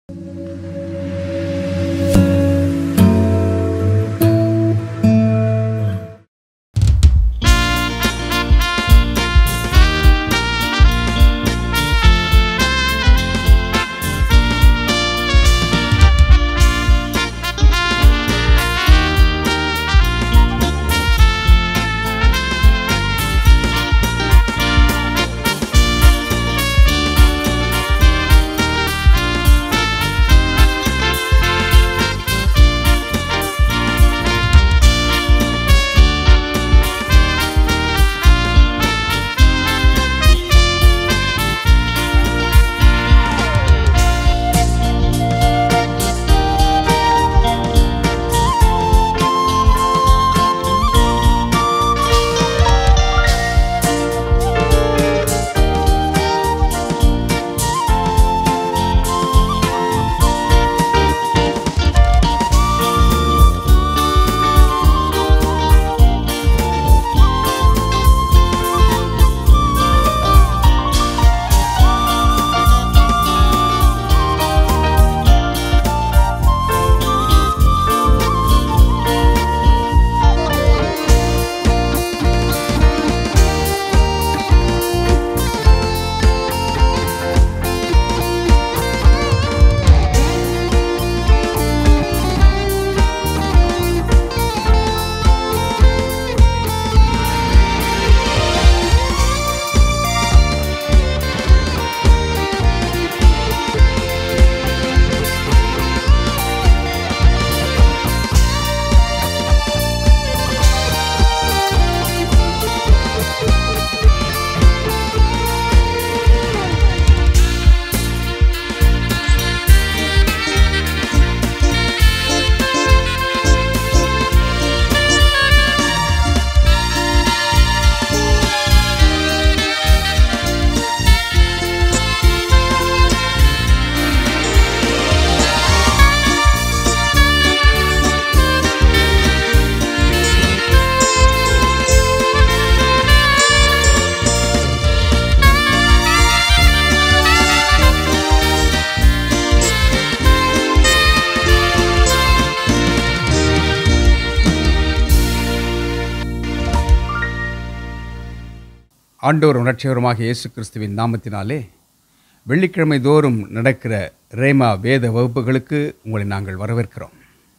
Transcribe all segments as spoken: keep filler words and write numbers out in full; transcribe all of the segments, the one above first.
ஆண்டவரும் இரட்சகருமாகிய இயேசு கிறிஸ்துவின் நாமத்தினாலே வெள்ளிக்கிழமை தோறும் நடக்கிற ரேமா வேத வகுப்புகளுக்கு உங்களை நாங்கள் வரவேற்கிறோம்.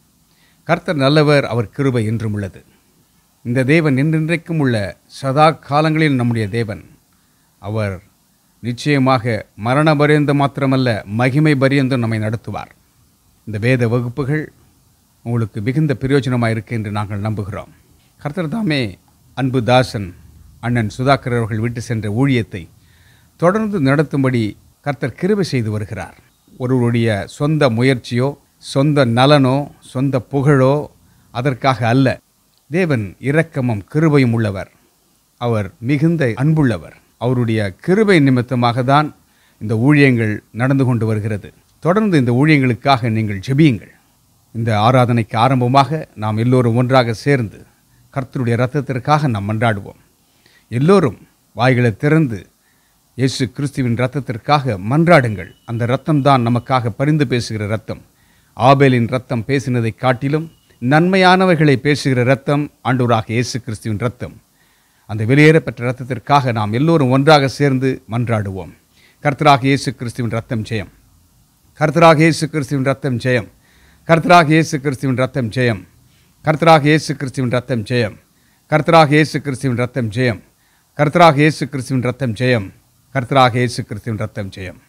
கர்த்தர் நல்லவர், அவர் கிருபை என்றும் உள்ளது. இந்த தேவன் என்றென்றைக்கும் உள்ள சதா காலங்களில் நம்முடைய தேவன். அவர் நிச்சயமாக மரண பரியந்தம் மாத்திரமல்ல, மகிமை பரியந்தம் நம்மை நடத்துவார். இந்த வேத வகுப்புகள் உங்களுக்கு மிகுந்த பிரயோஜனமாக இருக்கு என்று நாங்கள் நம்புகிறோம். கர்த்தர் தாமே அன்பு தாசன் அண்ணன் சுதாகர் அவர்கள் விட்டு சென்ற ஊழியத்தை தொடர்ந்து நடத்தும்படி கர்த்தர் கிருபை செய்து வருகிறார். ஒருவருடைய சொந்த முயற்சியோ சொந்த நலனோ சொந்த புகழோ அதற்காக அல்ல. தேவன் இரக்கமும் கிருபையும் உள்ளவர். அவர் மிகுந்த அன்புள்ளவர். அவருடைய கிருபை நிமித்தமாக தான் இந்த ஊழியங்கள் நடந்து கொண்டு வருகிறது. தொடர்ந்து இந்த ஊழியங்களுக்காக நீங்கள் ஜெபியுங்கள். இந்த ஆராதனைக்கு ஆரம்பமாக நாம் எல்லோரும் ஒன்றாக சேர்ந்து கர்த்தருடைய இரத்தத்திற்காக நாம் மன்றாடுவோம். எல்லோரும் வாய்களை திறந்து இயேசு கிறிஸ்துவின் இரத்தத்திற்காக மன்றாடுங்கள். அந்த இரத்தம்தான் நமக்காக பரிந்து பேசுகிற இரத்தம். ஆபேலின் இரத்தம் பேசினதை காட்டிலும் நன்மையானவைகளை பேசுகிற இரத்தம் ஆண்டவராகிய இயேசு கிறிஸ்துவின் இரத்தம். அந்த வெளியேறப்பெற்ற இரத்தத்திற்காக நாம் எல்லோரும் ஒன்றாக சேர்ந்து மன்றாடுவோம். கர்த்தராகிய இயேசு கிறிஸ்துவின் இரத்தம் ஜெயம். கர்த்தராகிய இயேசு கிறிஸ்துவின் இரத்தம் ஜெயம். கர்த்தராகிய இயேசு கிறிஸ்துவின் இரத்தம் ஜெயம். கர்த்தராகிய இயேசு கிறிஸ்துவின் இரத்தம் ஜெயம். கர்த்தராகிய இயேசு கிறிஸ்துவின் இரத்தம் ஜெயம். கர்த்தராகிய இயேசு கிறிஸ்துவின் இரத்தம் ஜெயம். கர்த்தராகிய இயேசு கிறிஸ்துவின் இரத்தம் ஜெயம்.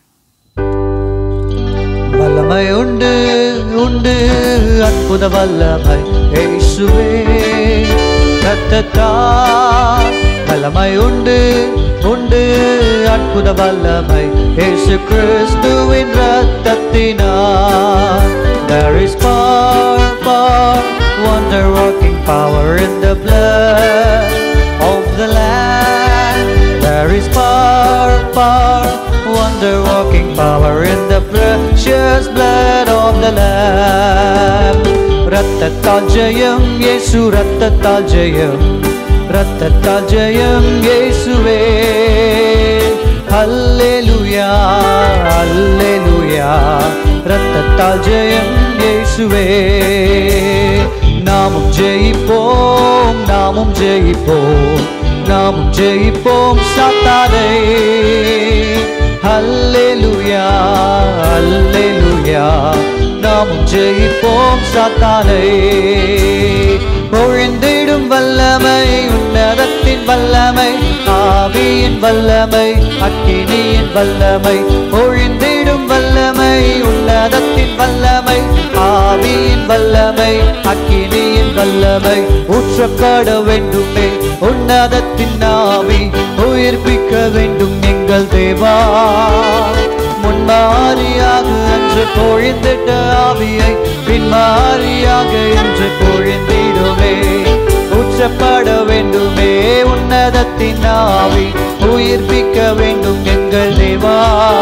வல்லமை உண்டு உண்டு அற்புத வல்லமை இயேசுவே இரத்தத்தால். வல்லமை உண்டு உண்டு அற்புத வல்லமை இயேசு கிறிஸ்துவின் இரத்தத்தினால். There is power, power, wonder working power in the blood of the Lamb. There is power, power, wonder working power in the precious blood of the Lamb. இரத்தத்தால் ஜெயம் இயேசு, இரத்தத்தால் ஜெயம், இரத்தத்தால் ஜெயம் இயேசுவே. அல்லேலூயா அல்லேலூயா. இரத்த ஜெபத்தால் ஜெயம் இயேசுவே. நாமும் ஜெயிப்போம், நாமும் ஜெயிப்போம், நாமும் ஜெயிப்போம் சாத்தானை. அல்லேலூயா அல்லேலூயா, நாமும் ஜெயிப்போம் சாத்தானை. பொழிந்திடும் வல்லமை, உன்னதத்தின் வல்லமை, ஆவியின் வல்லமை, அக்கினியின் வல்லமை. பொழிந்திடும் வல்லமை, உன்னதத்தின் வல்லமை, ஆவியின் வல்லமை, அக்கினியின் வல்லமை. ஊற்றப்பட வேண்டுமே உன்னதத்தின் ஆவி, உயிர்ப்பிக்க வேண்டும் எங்கள் தேவா. முன்மாரியாக அன்று பொழிந்திட்ட ஆவியை பின்மாரியாக என்று பொழிந்திடுமே. ஊற்றப்பட வேண்டுமே உன்னதத்தின் ஆவி, உயிர்ப்பிக்க வேண்டும் எங்கள் தேவா.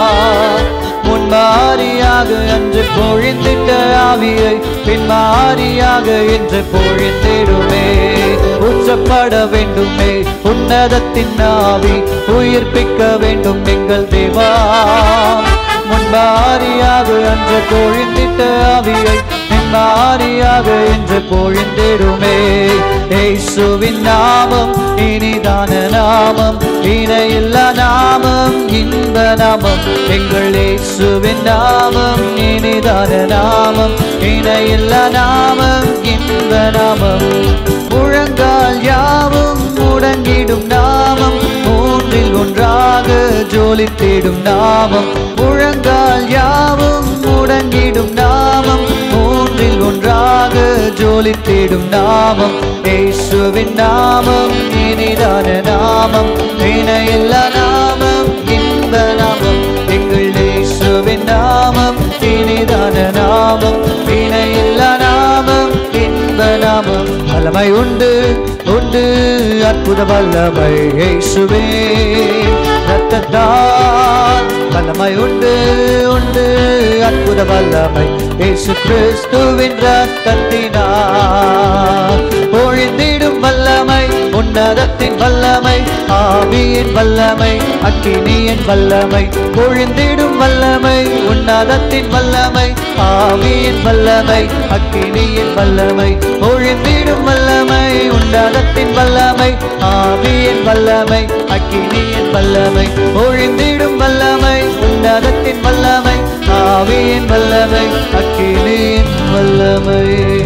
முன்மாரியாக அன்று பொழிந்திட்ட ஆவியை பின்மாரியாக என்று பொழிந்திடுமே. ஊற்றப்பட வேண்டுமே உன்னதத்தின் ஆவி, உயிர்ப்பிக்க வேண்டும் எங்கள் தேவா. முன்மாரியாக அன்று பொழிந்திட்ட ஆவியை பின்மாரியாக என்று பொழிந்திடுமே. இயேசுவின் நாமம் இனிதான நாமம், இணையில்லா நாமம், இன்ப நாமம். எங்கள் இயேசுவின் நாமம் இனிதான நாமம், இணையில்லா நாமம், இன்ப நாமம். முழங்கால் யாவும் முடங்கிடும் நாமம், மூன்றில் ஒன்றாக ஜொலித்திடும் நாமம். முழங்கால் யாவும் முடங்கிடும் நாமம், மூன்றில் ஒன்றாக ஜொலித்திடும் நாமம். இயேசுவின் நாமம் இனிதான நாமம், இணையில்லா நாமம், இன்ப நாமம். எங்கள் இயேசுவின் நாமம் இனிதான நாமம், இணையில்லா நாமம், இன்ப நாமம். வல்லமை உண்டு உண்டு அற்புத வல்லமை இயேசுவே ரத்தத்தால். வல்லமை உண்டு உண்டு அற்புத வல்லமை இயேசு கிறிஸ்துவின் ரத்தத்தினால். பொழிந்திடும் வல்லமை உன்னதத்தின் வல்லமை, ஆவியின் வல்லமை, அக்கினியின் வல்லமை. பொழிந்திடும் வல்லமை உன்னதத்தின் வல்லமை, ஆவியின் வல்லமை, அக்கினியின் வல்லமை. பொழிந்திடும் வல்லமை உன்னதத்தின் வல்லமை, ஆவியின் வல்லமை, அக்கினியின் வல்லமை. பொழிந்திடும் வல்லமை உன்னதத்தின் வல்லமை, ஆவியின் வல்லமை, அக்கினியின் வல்லமை.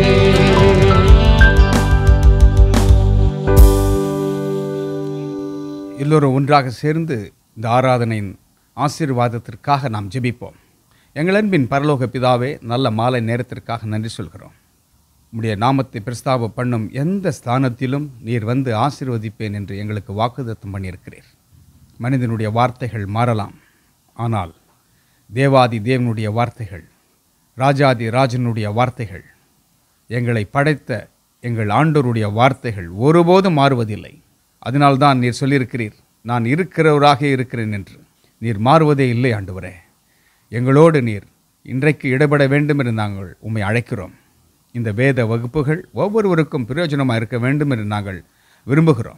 எல்லோரும் ஒன்றாக சேர்ந்து இந்த ஆராதனையின் ஆசீர்வாதத்திற்காக நாம் ஜெபிப்போம். எங்கள் அன்பின் பரலோக பிதாவே, நல்ல மாலை நேரத்திற்காக நன்றி சொல்கிறோம். உம்முடைய நாமத்தை பிரஸ்தாப பண்ணும் எந்த ஸ்தானத்திலும் நீர் வந்து ஆசீர்வதிப்பேன் என்று எங்களுக்கு வாக்குத்தத்தம் பண்ணியிருக்கிறீர். மனிதனுடைய வார்த்தைகள் மாறலாம், ஆனால் தேவாதி தேவனுடைய வார்த்தைகள், ராஜாதி ராஜனுடைய வார்த்தைகள், எங்களை படைத்த எங்கள் ஆண்டோருடைய வார்த்தைகள் ஒருபோதும் மாறுவதில்லை. அதனால்தான் நீர் சொல்லியிருக்கிறீர், நான் இருக்கிறவராக இருக்கிறேன் என்று. நீர் மாறுவதே இல்லை ஆண்டவரே. எங்களோடு நீர் இன்றைக்கு இடப்பட வேண்டும் என்று நாங்கள் உம்மை அழைக்கிறோம். இந்த வேத வகுப்புகள் ஒவ்வொருவருக்கும் பிரயோஜனமாக இருக்க வேண்டும் என்று நாங்கள் விரும்புகிறோம்.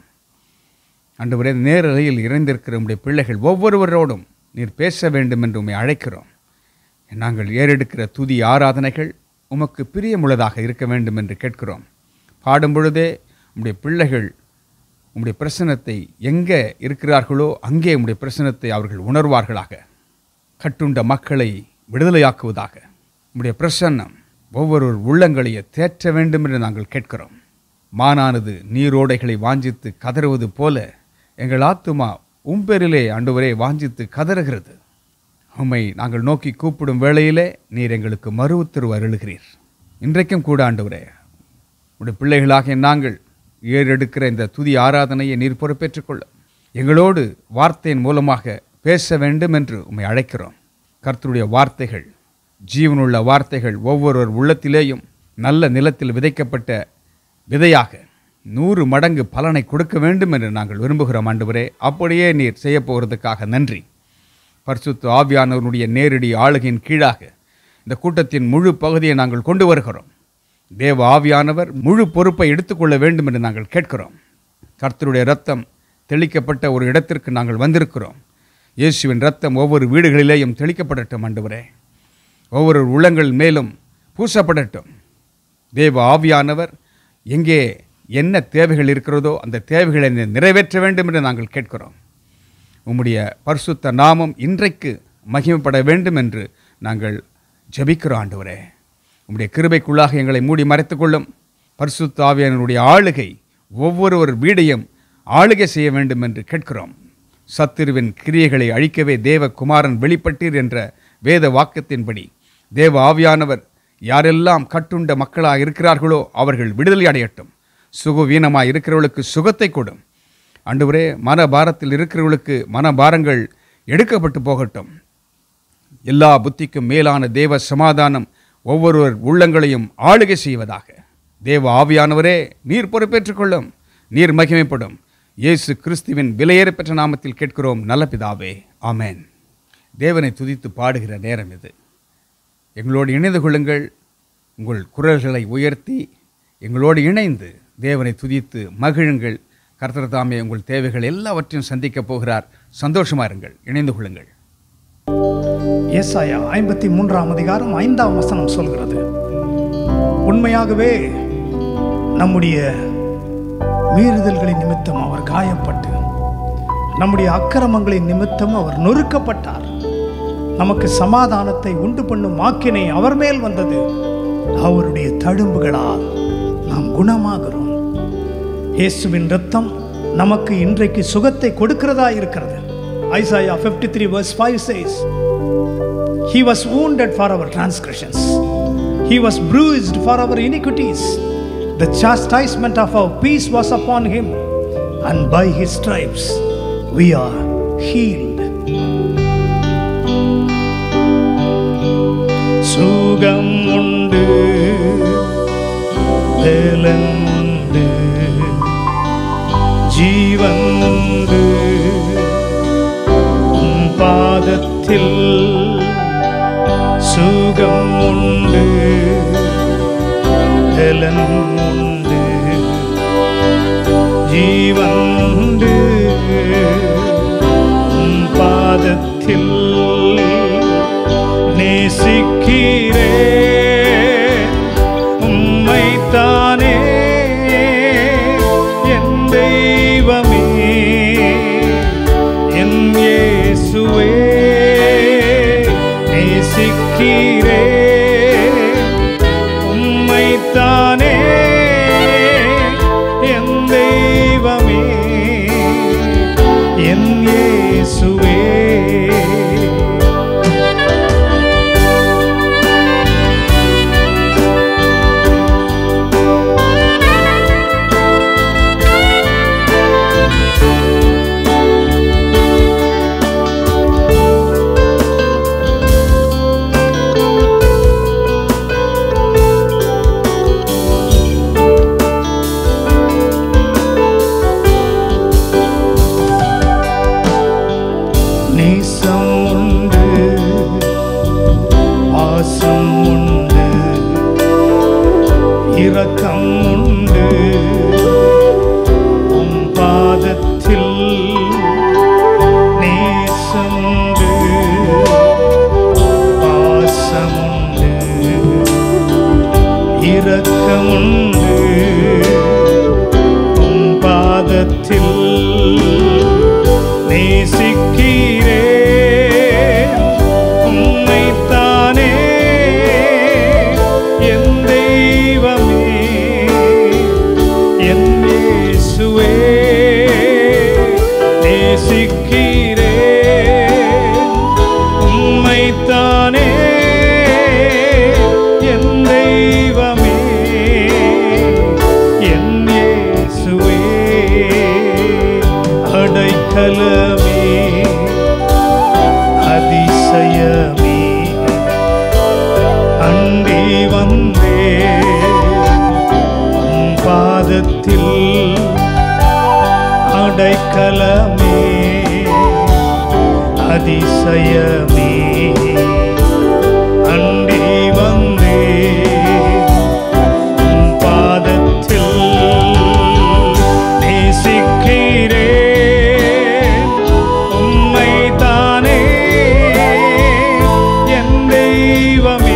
ஆண்டவரே, நேரலையில் இறைந்திருக்கிற உம்முடைய பிள்ளைகள் ஒவ்வொருவரோடும் நீர் பேச வேண்டும் என்று உம்மை அழைக்கிறோம். நாங்கள் ஏறெடுக்கிற துதி ஆராதனைகள் உமக்கு பிரியமுள்ளதாக இருக்க வேண்டும் என்று கேட்கிறோம். பாடும் பொழுதே உம்முடைய பிள்ளைகள் உம்முடைய பிரசன்னத்தை எங்கே இருக்கிறார்களோ அங்கே உம்முடைய பிரசன்னத்தை அவர்கள் உணர்வார்களாக. கட்டுண்ட மக்களை விடுதலையாக்குவதாக உம்முடைய பிரசன்னம் ஒவ்வொரு உள்ளங்களையே தேற்ற வேண்டும் என்று நாங்கள் கேட்கிறோம். மானானது நீரோடைகளை வாஞ்சித்து கதறுவது போல எங்கள் ஆத்துமா உம்பெரிலே ஆண்டவரே வாஞ்சித்து கதறுகிறது. உம்மை நாங்கள் நோக்கி கூப்பிடும் வேளையிலே நீர் எங்களுக்கு மறு உத்தரவு அருளுகிறீர். இன்றைக்கும் கூட ஆண்டவரே, உடைய பிள்ளைகளாக நாங்கள் ஏறெடுக்கிற இந்த துதி ஆராதனையை நீர் பொறுப்பேற்றுக்கொள்ள எங்களோடு வார்த்தையின் மூலமாக பேச வேண்டும் என்று உம்மை அழைக்கிறோம். கர்த்தருடைய வார்த்தைகள், ஜீவனுள்ள வார்த்தைகள் ஒவ்வொருவர் உள்ளத்திலேயும் நல்ல நிலத்தில் விதைக்கப்பட்ட விதையாக நூறு மடங்கு பலனை கொடுக்க வேண்டும் என்று நாங்கள் விரும்புகிறோம் ஆண்டவரே. அப்படியே நீர் செய்ய போகிறதுக்காக நன்றி. பரிசுத்த ஆவியானவருடைய நேரடி ஆளுகையின் கீழாக இந்த கூட்டத்தின் முழு பகுதியை நாங்கள் கொண்டு வருகிறோம். தேவ ஆவியானவர் முழு பொறுப்பை எடுத்துக்கொள்ள வேண்டும் என்று நாங்கள் கேட்கிறோம். கர்த்தருடைய இரத்தம் தெளிக்கப்பட்ட ஒரு இடத்திற்கு நாங்கள் வந்திருக்கிறோம். இயேசுவின் இரத்தம் ஒவ்வொரு வீடுகளிலேயும் தெளிக்கப்படட்டும் ஆண்டவரே. ஒவ்வொரு உள்ளங்கள் மேலும் பூசப்படட்டும். தேவ ஆவியானவர் எங்கே என்ன தேவைகள் இருக்கிறதோ அந்த தேவைகளை நிறைவேற்ற வேண்டும் என்று நாங்கள் கேட்கிறோம். உம்முடைய பரிசுத்த நாமம் இன்றைக்கு மகிமைப்பட வேண்டும் என்று நாங்கள் ஜெபிக்கிறோம். ஆண்டவரே, உம்முடைய கிருபைக்குள்ளாக எங்களை மூடி மறைத்துக் கொள்ளும். பரிசுத்த ஆவியானவருடைய ஆளுகை ஒவ்வொருவர் வீடையும் ஆளுகை செய்ய வேண்டும் என்று கேட்கிறோம். சத்துருவின் கிரியைகளை அழிக்கவே தேவகுமாரன் வெளிப்பட்டீர் என்ற வேத வாக்கியத்தின்படி தேவ ஆவியானவர் யாரெல்லாம் கட்டுண்ட மக்களாக இருக்கிறார்களோ அவர்கள் விடுதலை அடையட்டும். சுகவீனமாக இருக்கிறவர்களுக்கு சுகத்தை கொடும். ஆண்டவரே, மனபாரத்தில் இருக்கிறவர்களுக்கு மனபாரங்கள் எடுக்கப்பட்டு போகட்டும். எல்லா புத்திக்கும் மேலான தேவ சமாதானம் ஒவ்வொருவர் உள்ளங்களையும் ஆளுகை செய்வதாக. தேவ ஆவியானவரே, நீர் பொறுப்பேற்றுக் கொள்ளும். நீர் மகிமைப்படும். இயேசு கிறிஸ்துவின் விலையேறப்பெற்ற நாமத்தில் கேட்கிறோம் நல்ல பிதாவே, ஆமேன். தேவனை துதித்து பாடுகிற நேரம் இது. எங்களோடு இணைந்து கொள்ளுங்கள். உங்கள் குரல்களை உயர்த்தி எங்களோடு இணைந்து தேவனை துதித்து மகிழுங்கள். கர்த்தர் தாமே உங்கள் தேவைகள் எல்லாவற்றையும் சந்திக்கப் போகிறார். சந்தோஷமா இருங்கள், இணைந்து கொள்ளுங்கள். ஏசாயா ஐம்பத்தி மூன்றாம் அதிகாரம் ஐந்தாம் வசனம் சொல்கிறது, உண்மையாகவே நம்முடைய மீறுதல்களின் நிமித்தம் அவர் காயப்பட்டு நம்முடைய அக்கிரமங்களின் நிமித்தம் அவர் நொறுக்கப்பட்டார். நமக்கு சமாதானத்தை உண்டு பண்ணும் ஆக்கினை அவர் மேல் வந்தது. அவருடைய தழும்புகளால் நாம் குணமாகிறோம். இயேசுவின் இரத்தம் நமக்கு இன்றைக்கு சுகத்தை கொடுக்கிறதா இருக்கிறது. Isaiah fifty-three verse five says, He was wounded for our transgressions, He was bruised for our iniquities. The chastisement of our peace was upon Him, and by His stripes we are healed. சுகம் உண்டு, வேலந்து, ஜீவன் உண்டு உம் பாதத்தில். சுகம் உண்டு, வேலன் உண்டு, ஜீவன் உண்டு உம் பாதத்தில். நேசிக்கிறே உம்மைத்தானே என் தெய்வமே, என் இயேசுவே. நேசிக்கிறே உம்மைத்தானே என் தெய்வமே, என் இயேசுவே. இரக்கம் உண்டு உம் பாதத்தில். நேசமுண்டு, பாசமுண்டு, இரக்கமுண்டு உம் பாதத்தில். நேசிக்கிறே உம்மைத்தானே என் தெய்வமே, என் இயேசுவே. நேசிக்கிறே உம்மைத்தானே என் தெய்வமே, என் இயேசுவே. அடைக்கலமே, அதிசயமே, அண்டி வந்தே உம் பாதத்தில். அடைக்கலமே, அதிசயமே, அண்டி வந்தே உம் பாதத்தில். நேசிக்கிறே உம்மைத்தானே என் தெய்வமே,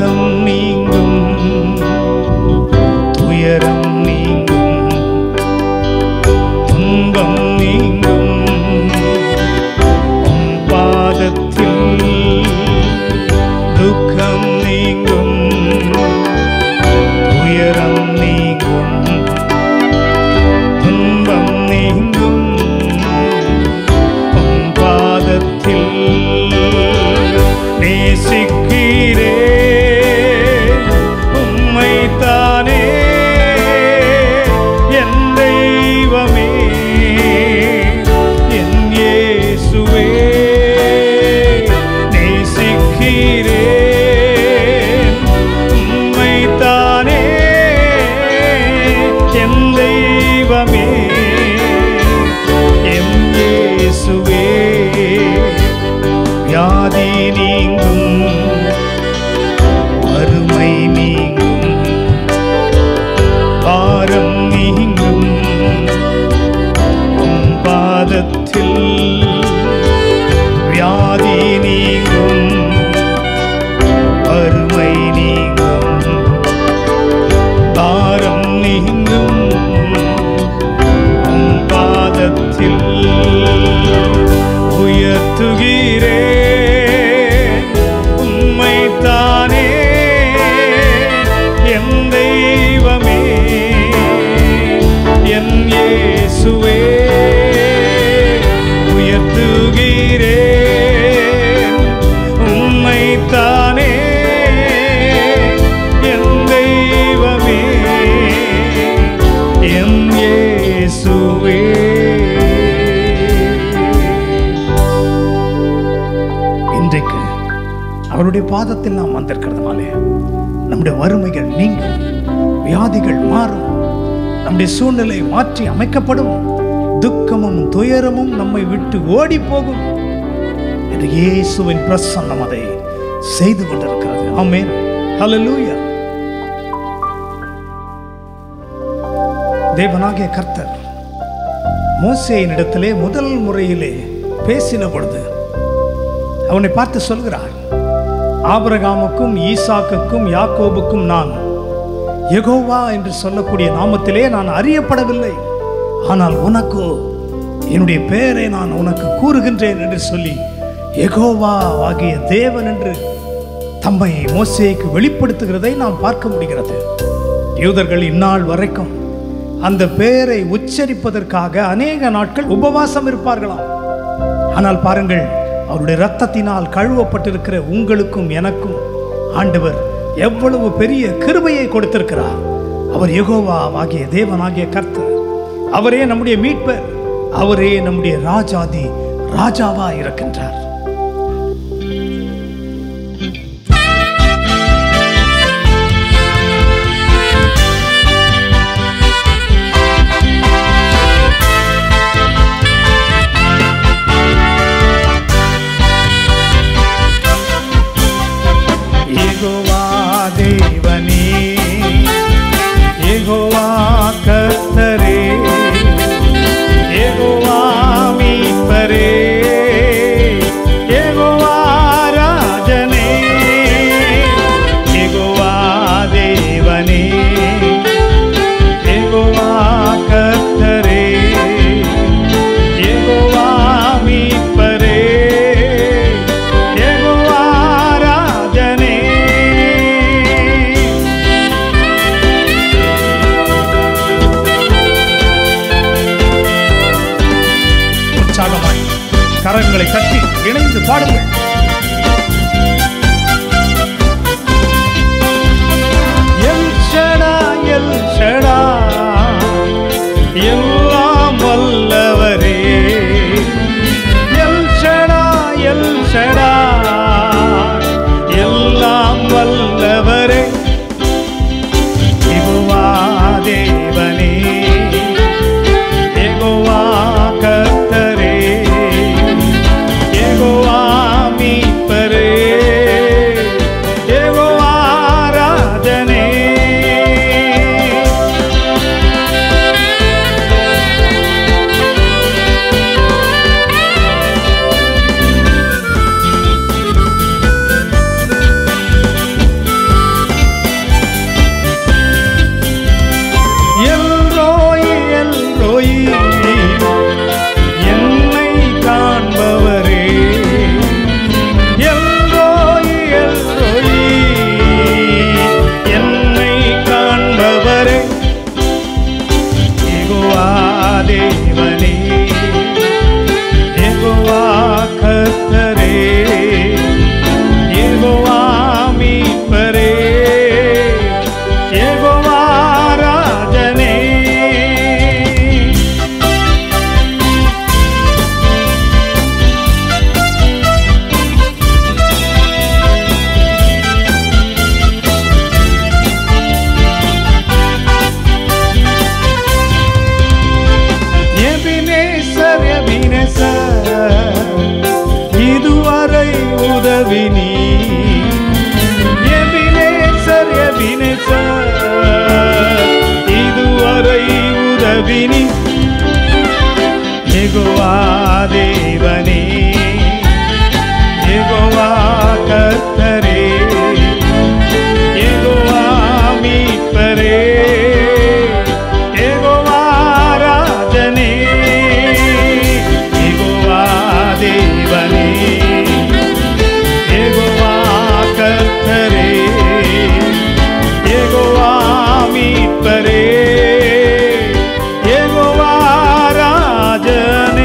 துக்கம் நீங்கும், துயரம் நீங்கும், துன்பம் நீங்கும். உம் பாதத்தில் துக்கம் நீங்கும், துயரம் நீங்கும், துன்பம் நீங்கும். உம் பாதத்தில் நேசிக்கிறே உம்மைத்தானே என் தெய்வமே, என் இயேசுவே. நேசிக்கிறே உம்மைத்தானே என் தெய்வமே, என் இயேசுவே. வியாதி நீங்கும், வறுமை நீங்கும், பாரம் நீங்கும். உம் பாதத்தில் வியாதி நீங்கும், வறுமை நீங்கும், பாரம் நீங்கும். உம் பாதத்தில் உயர்த்துகிறே உம்மைத்தானே என் தெய்வமே, என் இயேசுவே. உயர்த்துகிறே உம்மைத்தானே என் தெய்வமே, என் இயேசுவே. இன்றைக்கு அவருடைய பாதத்தில் நாம் வந்திருக்கிறதுனாலே நம்முடைய வறுமைகள் நீங்கும், வியாதிகள் மாறும், நம்முடைய சூழ்நிலை மாற்றி அமைக்கப்படும், துக்கமும் துயரமும் நம்மை விட்டு ஓடி போகும் என்று இயேசுவின் பிரசன்னம் அதை செய்து கொண்டிருக்கிறது. ஆமென். ஹல்லேலூயா. தேவனாகிய கர்த்தர் மோசேயின் இடத்திலே முதல் முறையிலே பேசின பொழுது அவனை பார்த்து சொல்கிறார், ஆபிரகாமுக்கும் ஈசாக்குக்கும் யாக்கோபுக்கும் நான் யெகோவா என்று சொல்லக்கூடிய நாமத்திலே நான் அறியப்படவில்லை, ஆனால் உனக்கோ என்னுடைய பெயரை நான் உனக்கு கூறுகின்றேன் என்று சொல்லி யெகோவா ஆகிய தேவன் என்று தம்மை மோசேக்கு வெளிப்படுத்துகிறதை நாம் பார்க்க முடிகிறது. யூதர்கள் இந்நாள் வரைக்கும் அந்த பெயரை உச்சரிப்பதற்காக அநேக நாட்கள் உபவாசம் இருப்பார்களாம். ஆனால் பாருங்கள், அவருடைய இரத்தத்தினால் கழுவப்பட்டிருக்கிற உங்களுக்கும் எனக்கும் ஆண்டவர் எவ்வளவு பெரிய கிருபையை கொடுத்திருக்கிறார். அவர் யெகோவா ஆகிய தேவனாகிய கர்த்தர், அவரே நம்முடைய மீட்பர், அவரே நம்முடைய ராஜாதி ராஜாவா இருக்கின்றார். யெகோவா தேவனே, யெகோவா கர்த்தரே, யெகோவா மீட்பரே, யெகோவா ராஜனே, யெகோவா தேவனே, யெகோவா கர்த்தரே, யெகோவா மீட்பரே, யெகோவா ராஜனே. தேவனே, யெகோவா கர்த்தரே, யெகோவா மீட்பரே, யெகோவா ராஜனே, யெகோவா தேவனே, யெகோவா கர்த்தரே, யெகோவா மீட்பரே, யெகோவா ராஜனே.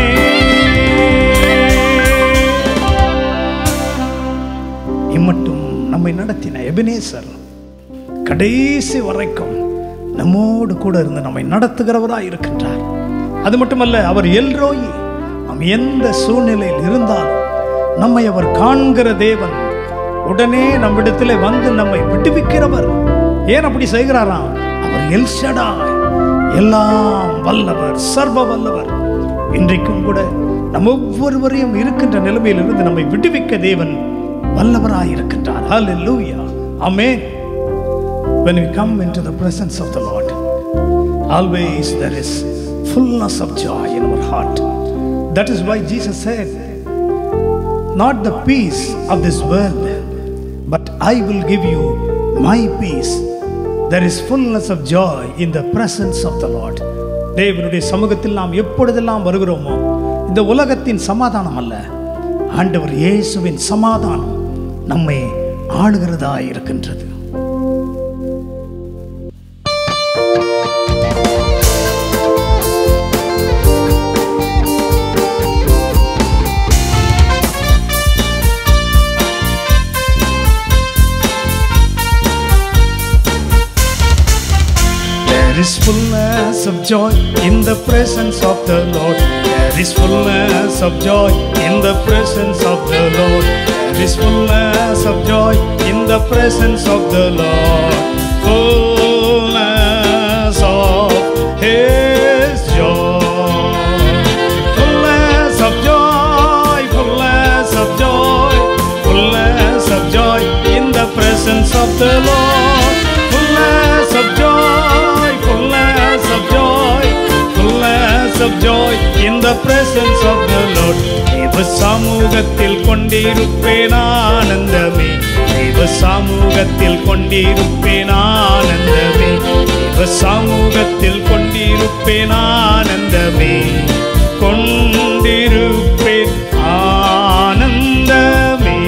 இம்மட்டும் நம்மை நடத்தின எபினேசர் கடைசி வரைக்கும் நம்மோடு கூட இருந்து நம்மை நடத்துகிறவராய் இருக்கின்றார். அது மட்டுமல்ல, அவர் எல்ரோயி. நாம் எந்த சூழ்நிலையில் இருந்தாலும் நம்மை அவர் காண்கிற தேவன். உடனே நம்மிடத்தில் வந்து நம்மை விடுவிக்கிறவர். ஏன் அப்படி செய்கிறாராம்? அவர் எல்ஷடாய், எல்லாம் வல்லவர், சர்வ வல்லவர். இன்றைக்கும் கூட நம் ஒவ்வொருவரையும் இருக்கின்ற நிலைமையில் இருந்து நம்மை விடுவிக்க தேவன் வல்லவராய் இருக்கின்றார். ஹல்லேலூயா, ஆமென். When we come into the presence of the Lord, always there is fullness of joy in our heart. That is why Jesus said, not the peace of this world, but I will give you my peace. There is fullness of joy in the presence of the Lord. தேவனுடைய சமூகத்தில் நாம் எப்பொழுதெல்லாம் வருகிறோமோ, இந்த உலகத்தின் சமாதானம் அல்ல, ஆண்டவர் இயேசுவின் சமாதானம் நம்மை ஆளுகிறதா இருக்கின்றது. There is fullness of joy in the presence of the Lord. There is fullness of joy in the presence of the Lord. There is fullness of joy in the presence of the Lord. Fullness of His joy. Fullness of joy, fullness of joy, fullness of joy in the presence of the Lord. Fullness of joy, fullness of joy, fullness of joy in the presence of the Lord. தேவ சமூகத்தில் கொண்டிருப்பேன் ஆனந்தமே, தேவ சமூகத்தில் கொண்டிருப்பேன் ஆனந்தமே, தேவ சமூகத்தில் கொண்டிருப்பேன் ஆனந்தமே, கொண்டிருப்பேன் ஆனந்தமே,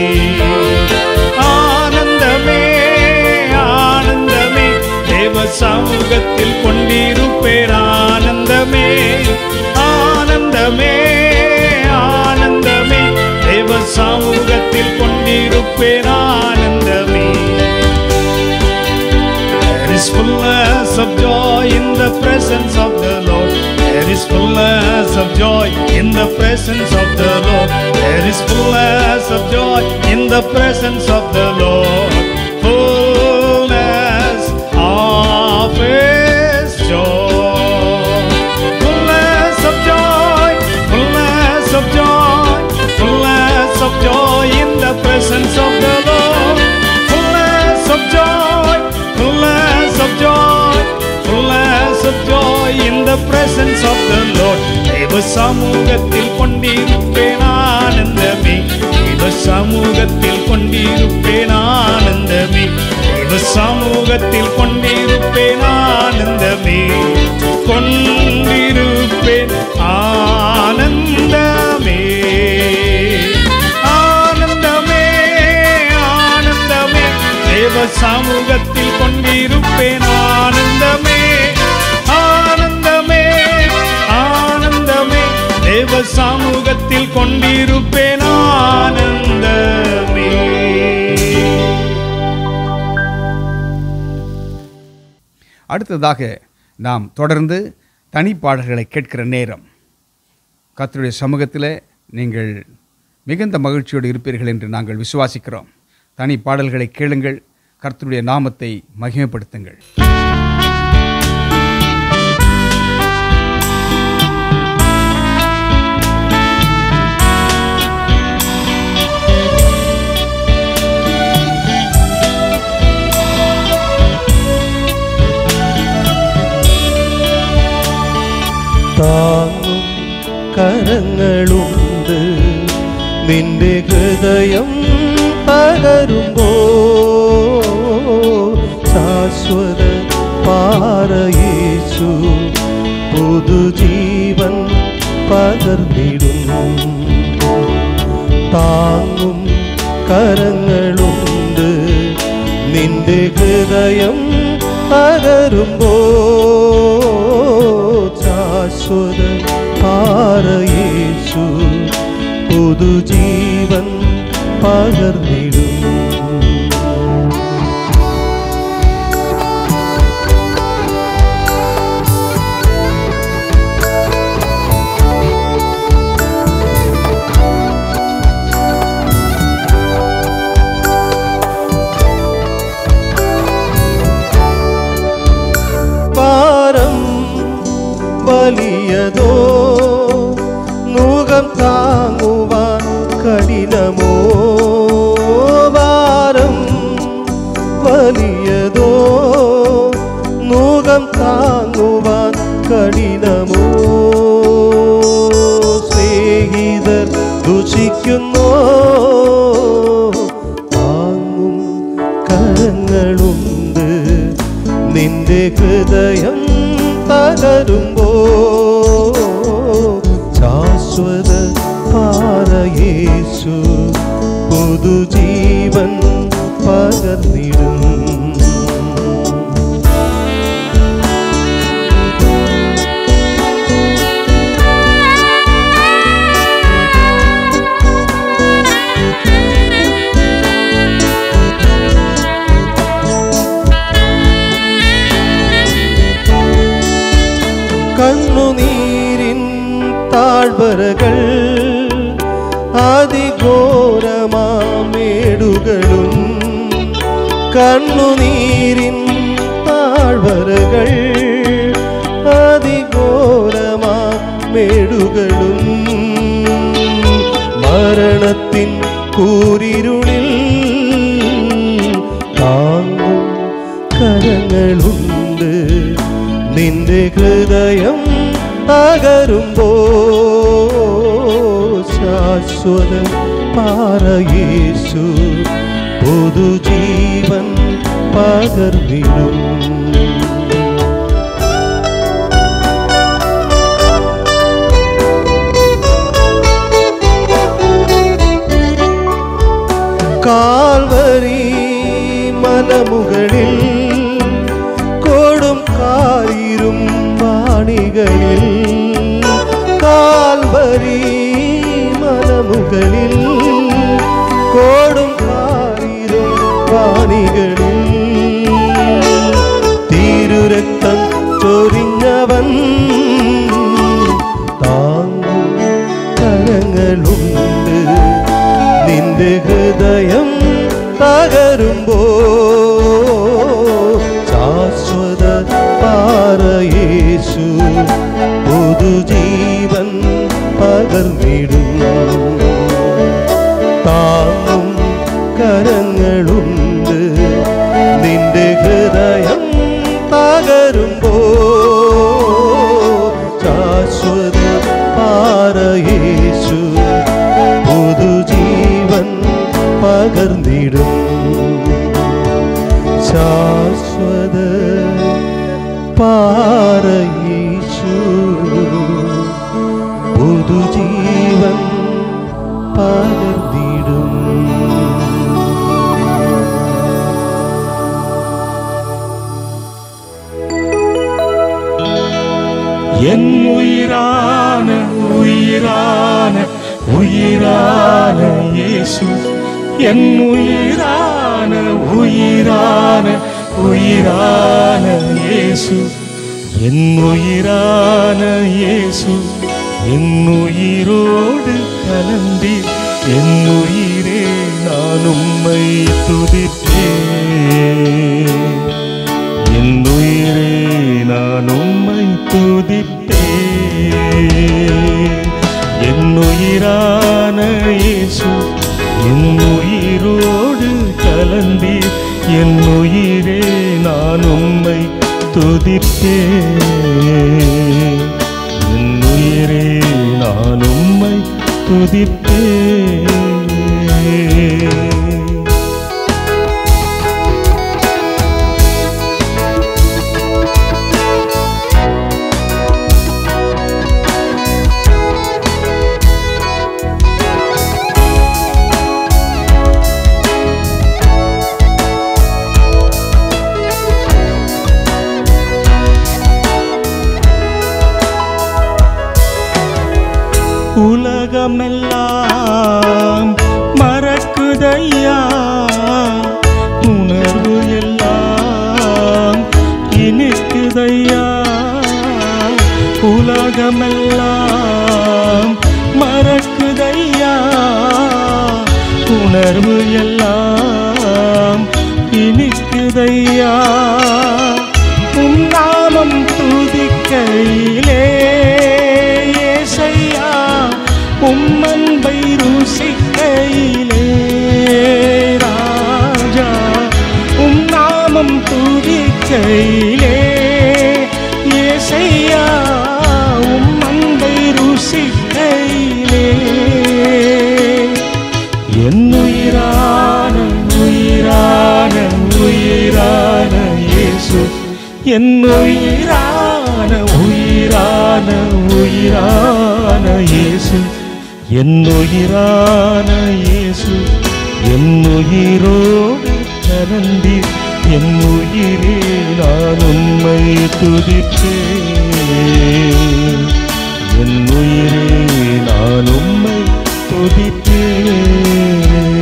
ஆனந்தமே, ஆனந்தமே, தேவ சமூகத்தில் கொண்டிருப்பேன் ஆனந்தமே, ஆனந்தமே, ஆனந்தமே, தேவ சமூகத்தில் கொண்டிருப்பேன் ஆனந்தமே. There is fullness of joy in the presence of the Lord. There is fullness of joy in the presence of the Lord. There is fullness of joy in the presence of the Lord. Fullness of His joy. Fullness of joy, fullness of joy, fullness of joy in the presence of the Lord. Fullness of joy, fullness of joy, fullness of joy in the presence of the Lord. தேவ சமூகத்தில் கொண்டிருப்பேன் ஆனந்தமே, தேவ சமூகத்தில் கொண்டிருப்பேன் ஆனந்தமே, தேவ சமூகத்தில் கொண்டிருப்பேன் ஆனந்தமே, கொண்டிருப்பேன் ஆனந்தமே, ஆனந்தமே, ஆனந்தமே, தேவ சமூகத்தில் கொண்டிருப்பேன் ஆனந்தமே, ஆனந்தமே, ஆனந்தமே, தேவ சமூகத்தில் கொண்டிருப்பேன் ஆனந்தமே. அடுத்ததாக நாம் தொடர்ந்து தனிப்பாடல்களை கேட்கிற நேரம். கர்த்தருடைய சமூகத்தில் நீங்கள் மிகுந்த மகிழ்ச்சியோடு இருப்பீர்கள் என்று நாங்கள் விசுவாசிக்கிறோம். தனி பாடல்களை கேளுங்கள், கர்த்தருடைய நாமத்தை மகிமைப்படுத்துங்கள். தாங்கும் கரங்களும் പകർന്നിടും. താങ്ങും കരങ്ങളുണ്ട് നിന്റെ ഹൃദയം തകരുമ്പോ. ശാശ്വത പാറയേശു പുതുജീവൻ പകർന്നിടും. വലിയതോ മുഖം താങ്ങുവാൻ കഠിനമോ. ഭാരം വലിയതോ മുഖം താങ്ങുവാൻ കഠിനമോ. സ്നേഹിതർ ദുഷിക്കുന്നോ താങ്ങും കരങ്ങളുണ്ട് നിന്റെ ഹൃദയം തകരുമ്പോ. ശാശ്വത പാറയേശു പുതുജീവൻ പകർന്നിടും. കണ്ണുനീരിൻ താഴ്വരകൾ അതിഘോരമാമേടുകളും. കണ്ണുനീരിൻ താഴ്വരകൾ അതിഘോരമാമേടുകളും. മരണത്തിൻ കൂരിരുളിൽ താങ്ങും കരങ്ങളുണ്ട് നിന്റെ ഹൃദയം തകരുമ്പോ. ശാശ്വത പാറയേശു പുതുജീവൻ പകർന്നിടും. കാൽവരി മലമുകളിൽ കൊടും കാരിരും വാണികളിൽ. കാൽവരി മലമുകളിൽ കൊടും കാരിരും വാണികളിൽ. തിരുരക്തം ചൊരിഞ്ഞവൻ താങ്ങും കരങ്ങളുണ്ട് നിന്റെ ഹൃദയം തകരുമ്പോ. ശാശ്വത പാറയേശു പുതുജീവൻ പകർന്നിടും. താങ്ങും കരങ്ങളുണ്ട് നിന്റെ ഹൃദയം തകരുമ്പോ. ശാശ്വത പാറയേശു പുതുജീവൻ പകർന്നിടും. ശാശ്വത പാറയേശു പുതുജീവൻ പകർന്നിടും. என் உயிரான உயிரான உயிரான இயேசு, என் உயிரான உயிரான உயிரான இயேசு, என் உயிரான இயேசு, என் உயிரோடு கலந்தீர், என் உயிரே நான் உம்மை துதிப்பேன், என் உயிரே நான் உம்மை துதிப்பேன், என் உயிரான இயேசு, என் உயிரோடு கலந்தீர், என் உயிரே நான் உம்மை துதிப்பேன், என் உயிரே நான் உம்மை துதிப்பேன். உலகமெல்லாம் மறக்குதையா, உணர்வு எல்லாம் இனிக்குதையா. உலகமெல்லாம் மறக்குதையா, உணர்வு எல்லாம் இனிக்குதையா. உம் நாமம் துதிக்கையிலே ஏசையா, உம் அன்பை ருசிக்கையிலே ராஜா. உம் நாமம் துதிக்கையிலே ஏசையா, உம் அன்பை ருசிக்கையிலே. என் உயிரான உயிரான உயிரான இயேசு, என் உயிரான உயிரான உயிரான இயேசு, என் உயிரான இயேசு. என் உயிரோடு கலந்தி என் உயிரே நான் உம்மை துதிப்பேன். என் உயிரே நான் உம்மை துதிப்பேன்.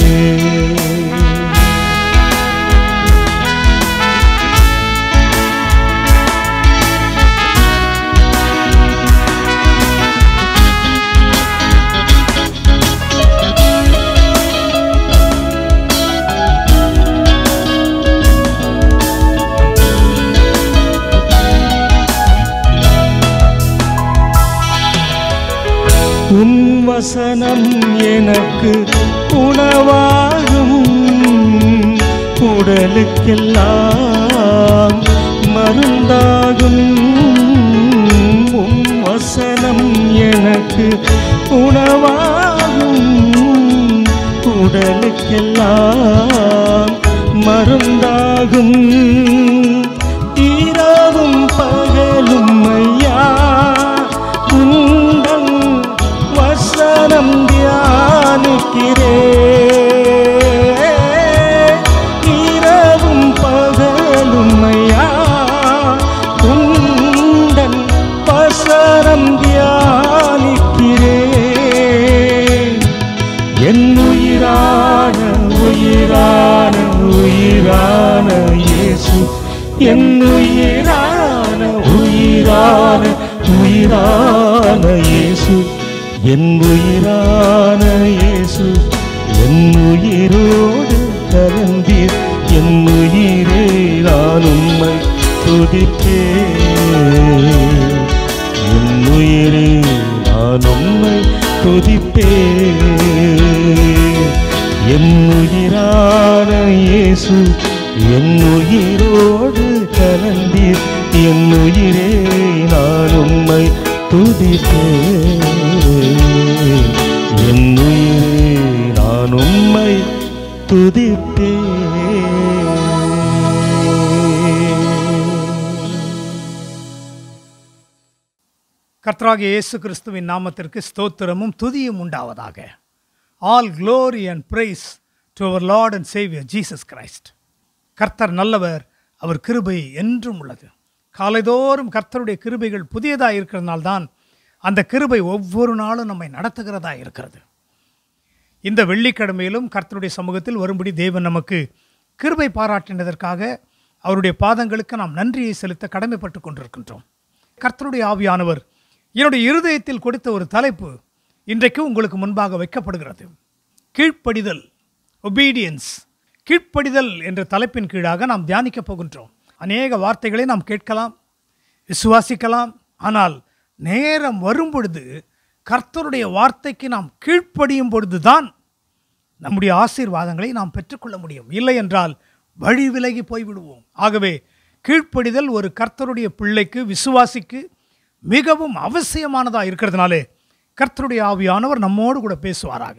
உம் வசனம் எனக்கு உணவாகும், உடலுக்கெல்லாம் மருந்தாகும். உம் வசனம் எனக்கு உணவாகும், உடலுக்கெல்லாம் மருந்தாகும். இரவும் பகலும் ஐயா உந்தன் வசனம் தியானிக்கிறேன். இரவும் பகலும் ஐயா உந்தன் வசனம் தியானிக்கிறேன். என் உயிரான உயிரான உயிரான இயேசு, என் உயிரான உயிரான உயிரான இயேசு, என் உயிரான இயேசு. என் உயிரோடு கலந்தீர் என் உயிரே நான் உம்மை துதிப்பேன். என் உயிரே நான் உம்மை துதிப்பேன். என் உயிரான இயேசு, என் உயிரோடு கலந்தீர் என் உயிரே நான் உம்மை துதிப்பேன். என் உயிரே நான் உம்மை துதிப்பேன். கர்த்தராகிய இயேசு கிறிஸ்துவின் நாமத்திற்கு ஸ்தோத்திரமும் துதியும் உண்டாவதாக. All glory and praise to our Lord and Savior Jesus Christ. கர்த்தர் நல்லவர், அவர் கிருபை என்றும் உள்ளது. காலைதோறும் கர்த்தருடைய கிருபைகள் புதியதாக இருக்கிறதுனால்தான் அந்த கிருபை ஒவ்வொரு நாளும் நம்மை நடத்துகிறதா இருக்கிறது. இந்த வெள்ளிக்கிழமையிலும் கர்த்தருடைய சமூகத்தில் வரும்படி தேவன் நமக்கு கிருபை பாராட்டினதற்காக அவருடைய பாதங்களுக்கு நாம் நன்றியை செலுத்த கடமைப்பட்டு கொண்டிருக்கின்றோம். கர்த்தருடைய ஆவியானவர் என்னுடைய இருதயத்தில் கொடுத்த ஒரு தலைப்பு இன்றைக்கு உங்களுக்கு முன்பாக வைக்கப்படுகிறது. கீழ்ப்படிதல், ஒபீடியன்ஸ். கீழ்ப்படிதல் என்ற தலைப்பின் கீழாக நாம் தியானிக்க போகின்றோம். அநேக வார்த்தைகளை நாம் கேட்கலாம், விசுவாசிக்கலாம். ஆனால் நேரம் வரும் பொழுது கர்த்தருடைய வார்த்தைக்கு நாம் கீழ்ப்படியும் பொழுதுதான் நம்முடைய ஆசீர்வாதங்களை நாம் பெற்றுக்கொள்ள முடியும். இல்லை என்றால் வழி விலகி போய்விடுவோம். ஆகவே கீழ்ப்படிதல் ஒரு கர்த்தருடைய பிள்ளைக்கு, விசுவாசிக்கு மிகவும் அவசியமானதாக இருக்கிறதுனாலே கர்த்தருடைய ஆவியானவர் நம்மோடு கூட பேசுவாராக.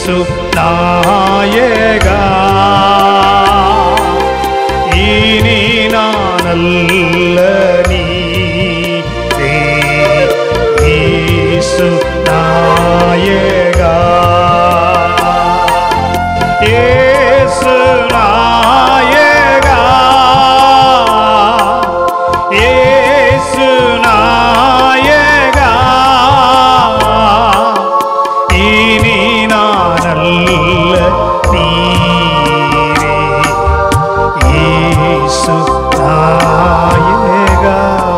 இயேசு நாயகா, இனி நான் அல்ல நீரே. இயேசு நாயகா, இயேசு நாயகா, இயேசு நாயகா, இனி நான் அல்ல நீரே. இயேசு நாயகா.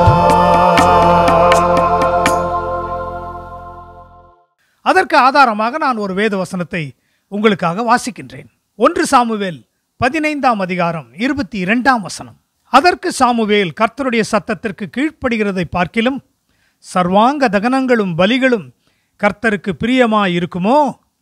அதற்கு ஆதாரமாக நான் ஒரு வேத வசனத்தை உங்களுக்காக வாசிக்கின்றேன். ஒன்று சாமுவேல் பதினைந்தாம் அதிகாரம் இருபத்தி இரண்டாம் வசனம். அதற்கு சாமுவேல் கர்த்தருடைய சத்தத்திற்கு கீழ்ப்படுகிறதை பார்க்கிலும் சர்வாங்க தகனங்களும் பலிகளும் கர்த்தருக்கு பிரியமாயிருக்குமோ?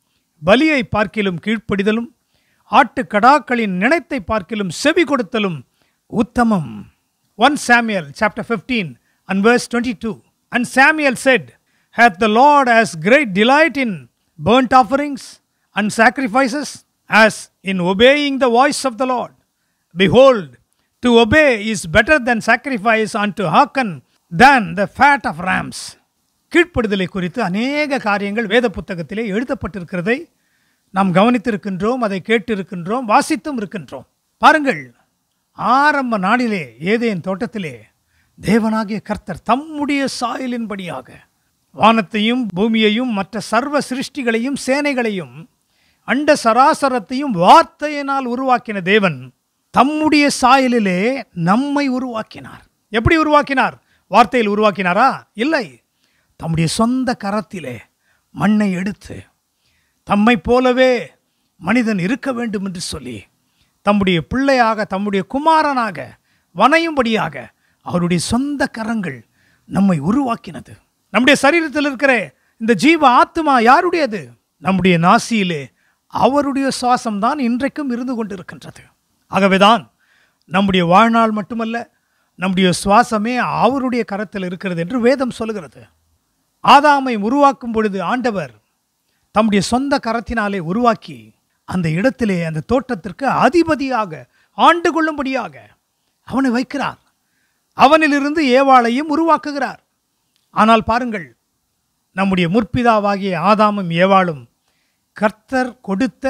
பலியை பார்க்கிலும் கீழ்ப்படிதலும் ஆட்டு கடாக்களின் நினைத்தை பார்க்கிலும் செவி கொடுத்தலும் உத்தமம். First Samuel chapter fifteen and verse twenty-two. And Samuel said, Hath the Lord as great delight in burnt offerings and sacrifices as in obeying the voice of the Lord? Behold, to obey is better than sacrifice, and to hearken than the fat of rams. கீழ்ப்படுதலை குறித்து அநேக காரியங்கள் வேத புத்தகத்திலே எழுதப்பட்டிருக்கிறதை நாம் கவனித்திருக்கின்றோம், அதை கேட்டிருக்கின்றோம், வாசித்தும் இருக்கின்றோம். பாருங்கள், ஆரம்ப நாளிலே ஏதேன் தோட்டத்திலே தேவனாகிய கர்த்தர் தம்முடைய சாயலின்படியாக வானத்தையும் பூமியையும் மற்ற சர்வ சிருஷ்டிகளையும் சேனைகளையும் அண்ட சராசரத்தையும் வார்த்தையினால் உருவாக்கின தேவன் தம்முடைய சாயலிலே நம்மை உருவாக்கினார். எப்படி உருவாக்கினார்? வார்த்தையில் உருவாக்கினாரா? இல்லை. தம்முடைய சொந்த கரத்திலே மண்ணை எடுத்து தம்மை போலவே மனிதன் இருக்க வேண்டும் என்று சொல்லி தம்முடைய பிள்ளையாக, தம்முடைய குமாரனாக வனையும்படியாக அவருடைய சொந்த கரங்கள் நம்மை உருவாக்கினது. நம்முடைய சரீரத்தில் இருக்கிற இந்த ஜீவ ஆத்மா யாருடையது? நம்முடைய நாசியிலே அவருடைய சுவாசம்தான் இன்றைக்கும் இருந்து கொண்டிருக்கின்றது. ஆகவேதான் நம்முடைய வாழ்நாள் மட்டுமல்ல, நம்முடைய சுவாசமே அவருடைய கரத்தில் இருக்கிறது என்று வேதம் சொல்கிறது. ஆதாமை உருவாக்கும் பொழுது ஆண்டவர் தம்முடைய சொந்த கரத்தினாலே உருவாக்கி அந்த இடத்திலே அந்த தோட்டத்திற்கு அதிபதியாக ஆண்டு கொள்ளும்படியாக அவனை வைக்கிறார். அவனிலிருந்து ஏவாளையும் உருவாக்குகிறார். ஆனால் பாருங்கள், நம்முடைய முற்பிதாவாகிய ஆதாமும் ஏவாளும் கர்த்தர் கொடுத்த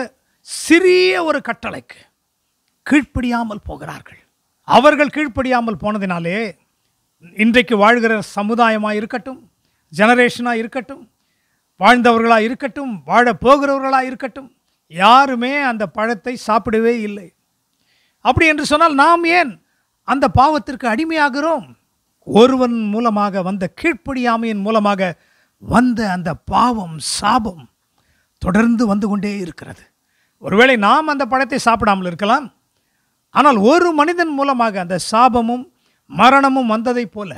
சிறிய ஒரு கட்டளைக்கு கீழ்ப்படியாமல் போகிறார்கள். அவர்கள் கீழ்ப்படியாமல் போனதினாலே இன்றைக்கு வாழ்கிற சமுதாயமாக இருக்கட்டும், ஜெனரேஷனாக இருக்கட்டும், வாழ்ந்தவர்களாக இருக்கட்டும், வாழ போகிறவர்களாக இருக்கட்டும், யாருமே அந்த பழத்தை சாப்பிடவே இல்லை. அப்படி என்று சொன்னால் நாம் ஏன் அந்த பாவத்திற்கு அடிமையாகிறோம்? ஒருவன் மூலமாக வந்த கீழ்ப்படியாமையின் மூலமாக வந்த அந்த பாவம், சாபம் தொடர்ந்து வந்து கொண்டே இருக்கிறது. ஒருவேளை நாம் அந்த பழத்தை சாப்பிடாமல் இருக்கலாம், ஆனால் ஒரு மனிதன் மூலமாக அந்த சாபமும் மரணமும் வந்ததைப் போல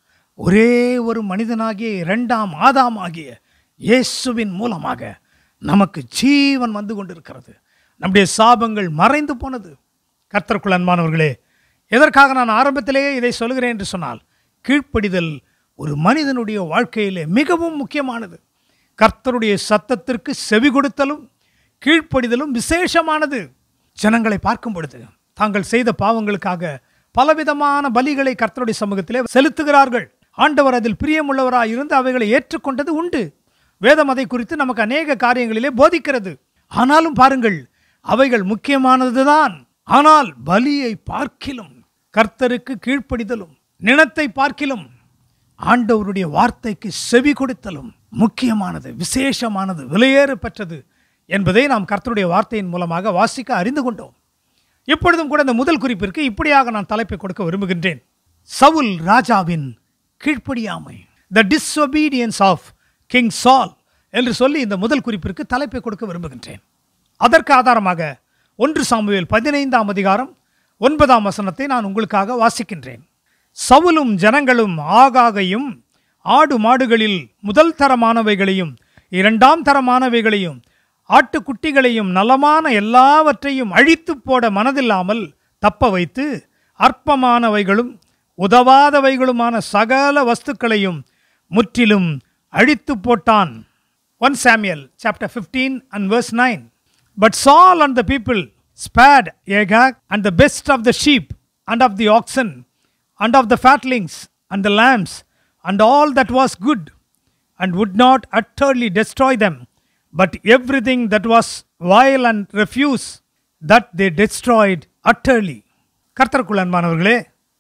ஒரே ஒரு மனிதனாகிய இரண்டாம் ஆதாம் ஆகிய இயேசுவின் மூலமாக நமக்கு ஜீவன் வந்து கொண்டிருக்கிறது. நம்முடைய சாபங்கள் மறைந்து போனது. கர்த்தருக்குள் அன்பானவர்களே, எதற்காக நான் ஆரம்பத்திலேயே இதை சொல்கிறேன் என்று சொன்னால், கீழ்ப்படிதல் ஒரு மனிதனுடைய வாழ்க்கையிலே மிகவும் முக்கியமானது. கர்த்தருடைய சத்தத்திற்கு செவி கொடுத்தலும் கீழ்ப்படிதலும் விசேஷமானது. ஜனங்களை பார்க்கும் பொழுது தாங்கள் செய்த பாவங்களுக்காக பலவிதமான பலிகளை கர்த்தருடைய சமூகத்திலே செலுத்துகிறார்கள். ஆண்டவர் அதில் பிரியமுள்ளவராய் இருந்து அவைகளை ஏற்றுக்கொண்டது உண்டு. வேதம் அதை குறித்து நமக்கு அநேக காரியங்களிலே போதிக்கிறது. ஆனாலும் பாருங்கள், அவைகள் முக்கியமானதுதான். ஆனால் பலியை பார்க்கிலும் கர்த்தருக்கு கீழ்ப்படிதலும், நினத்தை பார்க்கிலும் ஆண்டவருடைய வார்த்தைக்கு செவி கொடுத்தலும் முக்கியமானது, விசேஷமானது, விலையேற பெற்றது என்பதை நாம் கர்த்தருடைய வார்த்தையின் மூலமாக வாசிக்க அறிந்து கொண்டோம். இப்பொழுதும் கூட இந்த முதல் குறிப்பிற்கு இப்படியாக நான் தலைப்பை கொடுக்க விரும்புகின்றேன். சவுல் ராஜாவின் கீழ்ப்படியாமை, the disobedience of king Saul என்று சொல்லி இந்த முதல் குறிப்பிற்கு தலைப்பை கொடுக்க விரும்புகின்றேன். அதற்கு ஆதாரமாக ஒன்று சாமுவேல் பதினைந்தாம் அதிகாரம் ஒன்பதாம் வசனத்தை நான் உங்களுக்காக வாசிக்கின்றேன். சவுலும் ஜனங்களும் ஆகாகையும் ஆடு மாடுகளில் முதல் தரமானவைகளையும் இரண்டாம் தரமானவைகளையும் ஆட்டுக்குட்டிகளையும் நலமான எல்லாவற்றையும் அழித்து போட மனதில்லாமல் தப்ப வைத்து அற்பமானவைகளும் உதவாதவைகளுமான சகல வஸ்துக்களையும் முற்றிலும் அழித்து போட்டான். First Samuel chapter fifteen and verse nine. But Saul and the people spared Agag and the best of the sheep and of the oxen and of the fatlings and the lambs and all that was good, and would not utterly destroy them, but everything that was vile and refuse, that they destroyed utterly. கர்த்தருக்குள் அன்பானவர்களே,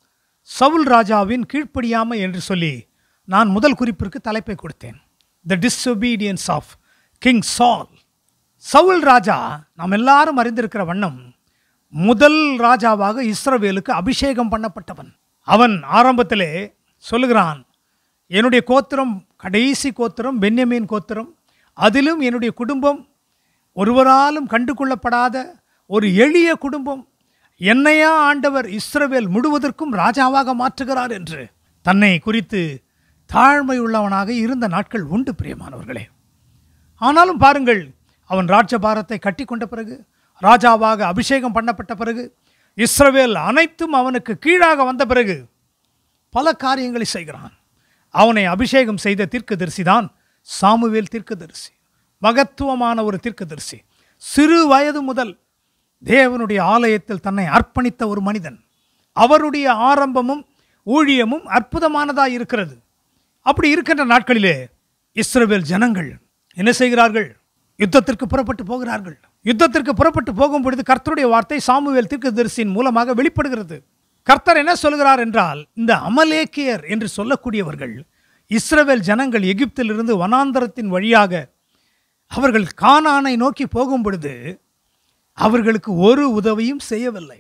சவுல் ராஜாவின் கீழ்ப்படியாமை என்று சொல்லி நான் முதல் குறிப்பிற்கு தலைப்பை கொடுத்தேன். The disobedience of King Saul. Saul ராஜா நாம் எல்லாரும் அறிந்திருக்கிற வண்ணம் முதல் ராஜாவாக இஸ்ரவேலுக்கு அபிஷேகம் பண்ணப்பட்டவன். அவன் ஆரம்பத்திலே சொல்லுகிறான், என்னுடைய கோத்திரம் கடைசி கோத்திரம் பென்யமீன் கோத்திரம், அதிலும் என்னுடைய குடும்பம் ஒருவராலும் கண்டு கொள்ளப்படாத ஒரு எளிய குடும்பம், என்னையா ஆண்டவர் இஸ்ரவேல் முழுவதற்கும் ராஜாவாக மாற்றுகிறார் என்று தன்னை குறித்து தாழ்மை உள்ளவனாக இருந்த நாட்கள் உண்டு பிரியமானவர்களே. ஆனாலும் பாருங்கள், அவன் ராஜபாரத்தை கட்டி கொண்ட பிறகு, ராஜாவாக அபிஷேகம் பண்ணப்பட்ட பிறகு, இஸ்ரவேல் அனைத்தும் அவனுக்கு கீழாக வந்த பிறகு பல காரியங்களை செய்கிறான். அவனை அபிஷேகம் செய்த தீர்க்கதரிசி தான் சாமுவேல் தீர்க்கதரிசி. மகத்துவமான ஒரு தீர்க்கதரிசி. சிறு வயது முதல் தேவனுடைய ஆலயத்தில் தன்னை அர்ப்பணித்த ஒரு மனிதன். அவருடைய ஆரம்பமும் ஊழியமும் அற்புதமானதாக இருக்கிறது. அப்படி இருக்கின்ற நாட்களிலே இஸ்ரவேல் ஜனங்கள் என்ன செய்கிறார்கள்? யுத்தத்திற்கு புறப்பட்டு போகிறார்கள். யுத்தத்திற்கு புறப்பட்டு போகும் பொழுது கர்த்தருடைய வார்த்தை சாமுவேல் தீர்க்கதரிசியின் மூலமாக வெளிப்படுகிறது. கர்த்தர் என்ன சொல்கிறார் என்றால், இந்த அமலேக்கியர் என்று சொல்லக்கூடியவர்கள் இஸ்ரவேல் ஜனங்கள் எகிப்திலிருந்து வனாந்தரத்தின் வழியாக அவர்கள் கானானை நோக்கி போகும் பொழுது அவர்களுக்கு ஒரு உதவியும் செய்யவில்லை.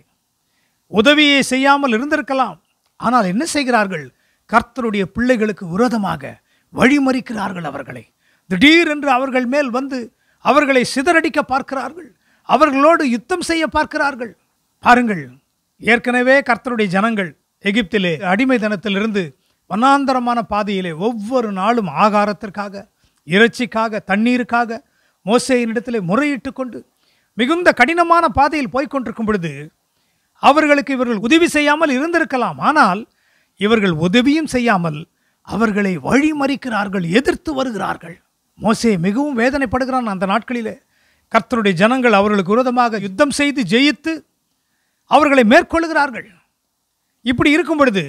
உதவியை செய்யாமல் இருந்திருக்கலாம். ஆனால் என்ன செய்கிறார்கள்? கர்த்தருடைய பிள்ளைகளுக்கு விரோதமாக வழிமறிக்கிறார்கள். அவர்களை திடீரென்று அவர்கள் மேல் வந்து அவர்களை சிதறடிக்க பார்க்கிறார்கள். அவர்களோடு யுத்தம் செய்ய பார்க்கிறார்கள். பாருங்கள், ஏற்கனவே கர்த்தருடைய ஜனங்கள் எகிப்திலே அடிமைத்தனத்திலிருந்து வனாந்தரமான பாதையிலே ஒவ்வொரு நாளும் ஆகாரத்திற்காக, இறைச்சிக்காக, தண்ணீருக்காக மோசேயினிடத்திலே முறையிட்டு கொண்டு மிகுந்த கடினமான பாதையில் போய்கொண்டிருக்கும் பொழுது அவர்களுக்கு இவர்கள் உதவி செய்யாமல் இருந்திருக்கலாம். ஆனால் இவர்கள் உதவியும் செய்யாமல் அவர்களை வழிமறிக்கிறார்கள், எதிர்த்து வருகிறார்கள். மோசே மிகவும் வேதனைப்படுகிறான். அந்த நாட்களிலே கர்த்தருடைய ஜனங்கள் அவர்களுக்கு விரோதமாக யுத்தம் செய்து ஜெயித்து அவர்களை மேற்கொள்கிறார்கள். இப்படி இருக்கும் பொழுது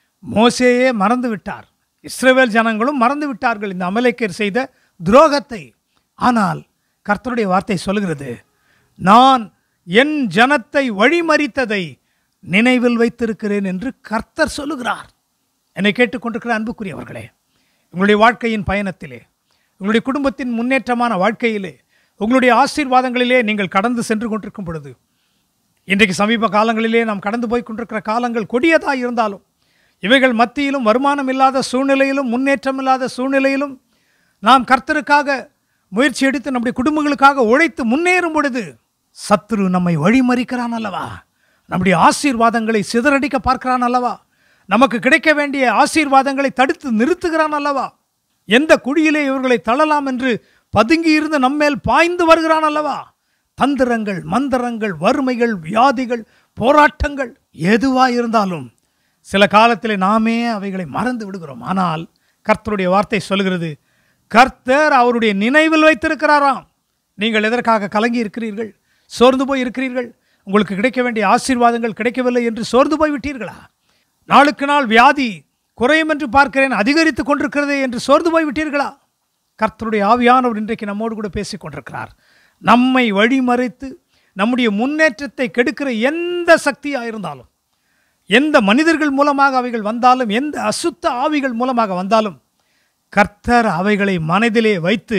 மோசேயே மறந்து விட்டார், இஸ்ரவேல் ஜனங்களும் மறந்து விட்டார்கள் இந்த அமலேக்கியர் செய்த துரோகத்தை. ஆனால் கர்த்தருடைய வார்த்தை சொல்கிறது, நான் என் ஜனத்தை வழிமறித்ததை நினைவில் வைத்திருக்கிறேன் என்று கர்த்தர் சொல்லுகிறார். என்னை கேட்டுக்கொண்டிருக்கிற அன்புக்குரியவர்களே, உங்களுடைய வாழ்க்கையின் பயணத்திலே, உங்களுடைய குடும்பத்தின் முன்னேற்றமான வாழ்க்கையிலே, உங்களுடைய ஆசீர்வாதங்களிலே நீங்கள் கடந்து சென்று கொண்டிருக்கும் பொழுது, இன்றைக்கு சமீப காலங்களிலே நாம் கடந்து போய் கொண்டிருக்கிற காலங்கள் கொடியதாக இருந்தாலும், இவைகள் மத்தியிலும் வருமானம் இல்லாத சூழ்நிலையிலும் முன்னேற்றம் இல்லாத சூழ்நிலையிலும் நாம் கர்த்தருக்காக முயற்சி எடுத்து நம்முடைய குடும்பங்களுக்காக உழைத்து முன்னேறும் பொழுது சத்துரு நம்மை வழிமறிக்கிறான் அல்லவா? நம்முடைய ஆசீர்வாதங்களை சிதறடிக்க பார்க்கிறான் அல்லவா? நமக்கு கிடைக்க வேண்டிய ஆசீர்வாதங்களை தடுத்து நிறுத்துகிறான் அல்லவா? எந்த குழியிலே இவர்களை தள்ளலாம் என்று பதுங்கி இருந்து நம்மேல் பாய்ந்து வருகிறான் அல்லவா? தந்திரங்கள், மந்திரங்கள், வறுமைகள், வியாதிகள், போராட்டங்கள் எதுவாக இருந்தாலும் சில காலத்திலே நாமே அவைகளை மறந்து விடுகிறோம். ஆனால் கர்த்தருடைய வார்த்தை சொல்கிறது, கர்த்தர் அவருடைய நினைவில் வைத்திருக்கிறாராம். நீங்கள் எதற்காக கலங்கி இருக்கிறீர்கள்? சோர்ந்து போய் இருக்கிறீர்கள்? உங்களுக்கு கிடைக்க வேண்டிய ஆசீர்வாதங்கள் கிடைக்கவில்லை என்று சோர்ந்து போய் விட்டீர்களா? நாளுக்கு நாள் வியாதி குறையும் என்று பார்க்கிறேன், அதிகரித்து கொண்டிருக்கிறதே என்று சோர்ந்து போய் விட்டீர்களா? கர்த்தருடைய ஆவியானவர் இன்றைக்கு நம்மோடு கூட பேசிக் கொண்டிருக்கிறார். நம்மை வழிமறைத்து நம்முடைய முன்னேற்றத்தை கெடுக்கிற எந்த சக்தியாக இருந்தாலும், எந்த மனிதர்கள் மூலமாக அவைகள் வந்தாலும், எந்த அசுத்த ஆவிகள் மூலமாக வந்தாலும், கர்த்தர் அவைகளை மனதிலே வைத்து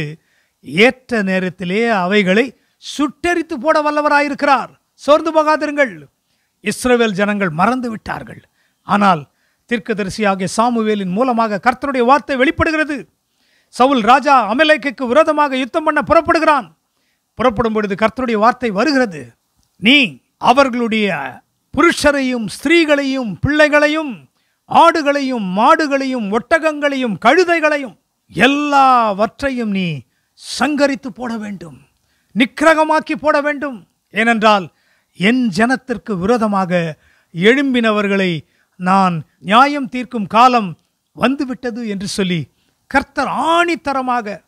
ஏற்ற நேரத்திலே அவைகளை சுட்டெரித்து போட வல்லவராயிருக்கிறார். சோர்ந்து போகாதிருங்கள். இஸ்ரவேல் ஜனங்கள் மறந்து விட்டார்கள். ஆனால் தீர்க்கதரிசியாகிய சாமுவேலின் மூலமாக கர்த்தருடைய வார்த்தை வெளிப்படுகிறது. சவுல் ராஜா அமலேக்குக்கு விரோதமாக யுத்தம் பண்ண புறப்படுகிறான். புறப்படும் பொழுது கர்த்தருடைய வார்த்தை வருகிறது, நீ அவர்களுடைய புருஷரையும் ஸ்திரீகளையும் பிள்ளைகளையும் ஆடுகளையும் மாடுகளையும் ஒட்டகங்களையும் கழுதைகளையும் எல்லாவற்றையும் நீ சங்கரித்து போட வேண்டும், நிக்கிரகமாக்கி போட வேண்டும். ஏனென்றால் என் ஜனத்திற்கு விரோதமாக எழும்பினவர்களை நான் நியாயம் தீர்க்கும் காலம் வந்துவிட்டது என்று சொல்லி கர்த்தர் ஆணித்தரமாக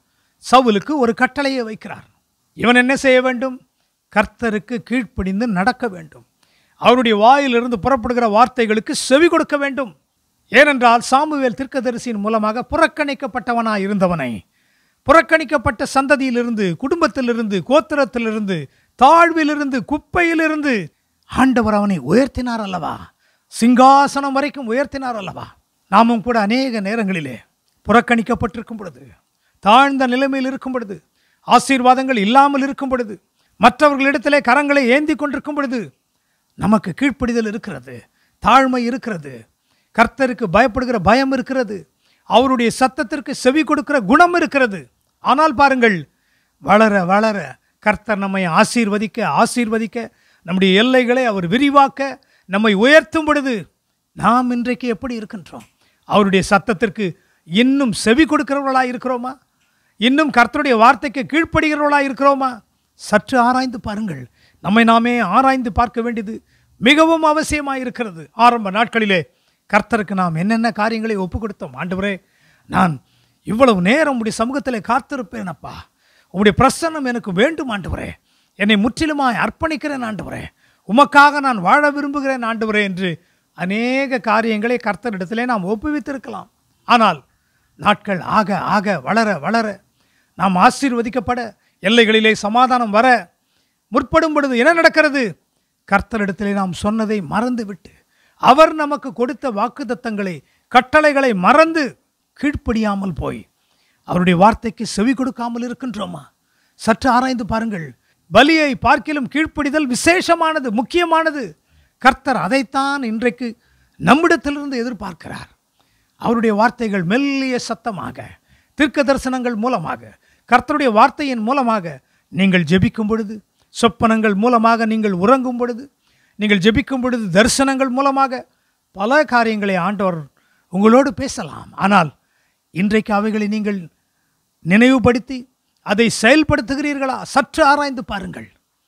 சவுலுக்கு ஒரு கட்டளையை வைக்கிறார். இவன் என்ன செய்ய வேண்டும்? கர்த்தருக்கு கீழ்ப்படிந்து நடக்க வேண்டும். அவருடைய வாயிலிருந்து புறப்படுகிற வார்த்தைகளுக்கு செவி கொடுக்க வேண்டும். ஏனென்றால் சாமுவேல் தீர்க்கதரிசியின் மூலமாக புறக்கணிக்கப்பட்டவனாய் இருந்தவனை, புறக்கணிக்கப்பட்ட சந்ததியிலிருந்து, குடும்பத்திலிருந்து, கோத்திரத்திலிருந்து, தாழ்விலிருந்து, குப்பையிலிருந்து ஆண்டவர் அவனை உயர்த்தினார் அல்லவா? சிங்காசனம் வரைக்கும் உயர்த்தினார் அல்லவா? நாமும் கூட அநேக நேரங்களிலே புறக்கணிக்கப்பட்டிருக்கும் பொழுது, தாழ்ந்த நிலைமையில் இருக்கும் பொழுது, ஆசீர்வாதங்கள் இல்லாமல் இருக்கும் பொழுது, மற்றவர்களிடத்திலே கரங்களை ஏந்தி கொண்டிருக்கும் பொழுது நமக்கு கீழ்ப்படிதல் இருக்கிறது, தாழ்மை இருக்கிறது, கர்த்தருக்கு பயப்படுகிற பயம் இருக்கிறது, அவருடைய சத்தத்திற்கு செவி கொடுக்கிற குணம் இருக்கிறது. ஆனால் பாருங்கள், வளர வளர கர்த்தர் நம்மை ஆசீர்வதிக்க ஆசீர்வதிக்க நம்முடைய எல்லைகளை அவர் விரிவாக்க நம்மை உயர்த்தும் பொழுது நாம் இன்றைக்கு எப்படி இருக்கின்றோம்? அவருடைய சத்தத்திற்கு இன்னும் செவி கொடுக்கிறவர்களாக இருக்கிறோமா? இன்னும் கர்த்தருடைய வார்த்தைக்கு கீழ்ப்படுகிறவர்களாக இருக்கிறோமா? சற்று ஆராய்ந்து பாருங்கள். நம்மை நாமே ஆராய்ந்து பார்க்க வேண்டியது மிகவும் அவசியமாக இருக்கிறது. ஆரம்ப நாட்களிலே கர்த்தருக்கு நாம் என்னென்ன காரியங்களை ஒப்பு கொடுத்தோம்? ஆண்டவரே, நான் இவ்வளவு நேரம் உடைய சமூகத்தில் காத்திருப்பேன் அப்பா, உங்களுடைய பிரசன்னம் எனக்கு வேண்டும் ஆண்டவரே, என்னை முற்றிலுமாய் அர்ப்பணிக்கிறேன் ஆண்டவரே, உமக்காக நான் வாழ விரும்புகிறேன் ஆண்டவரே என்று அநேக காரியங்களை கர்த்தரிடத்திலே நாம் ஒப்புவித்திருக்கலாம். ஆனால் நாட்கள் ஆக ஆக வளர வளர நாம் ஆசீர்வதிக்கப்பட, எல்லைகளிலே சமாதானம் வர முற்படும் பொழுது என்ன நடக்கிறது? கர்த்தரிடத்திலே நாம் சொன்னதை மறந்து விட்டு, அவர் நமக்கு கொடுத்த வாக்குத்தத்தங்களை, கட்டளைகளை மறந்து கீழ்ப்படியாமல் போய் அவருடைய வார்த்தைக்கு செவி கொடுக்காமல் இருக்கின்றோமா? சற்று ஆராய்ந்து பாருங்கள். பலியை பார்க்கிலும் கீழ்ப்படிதல் விசேஷமானது, முக்கியமானது. கர்த்தர் அதைத்தான் இன்றைக்கு நம்மிடத்திலிருந்து எதிர்பார்க்கிறார். அவருடைய வார்த்தைகள் மெல்லிய சத்தமாக, தீர்க்க தரிசனங்கள் மூலமாக, கர்த்தருடைய வார்த்தையின் மூலமாக நீங்கள் ஜெபிக்கும் பொழுது, சொப்பனங்கள் மூலமாக நீங்கள் உறங்கும் பொழுது, நீங்கள் ஜெபிக்கும் பொழுது, தரிசனங்கள் மூலமாக பல காரியங்களை ஆண்டவர் உங்களோடு பேசலாம். ஆனால் இன்றைக்கு அவைகளை நீங்கள் நினைவுபடுத்தி அதை செயல்படுத்துகிறீர்களா? சற்று ஆராய்ந்து பாருங்கள்.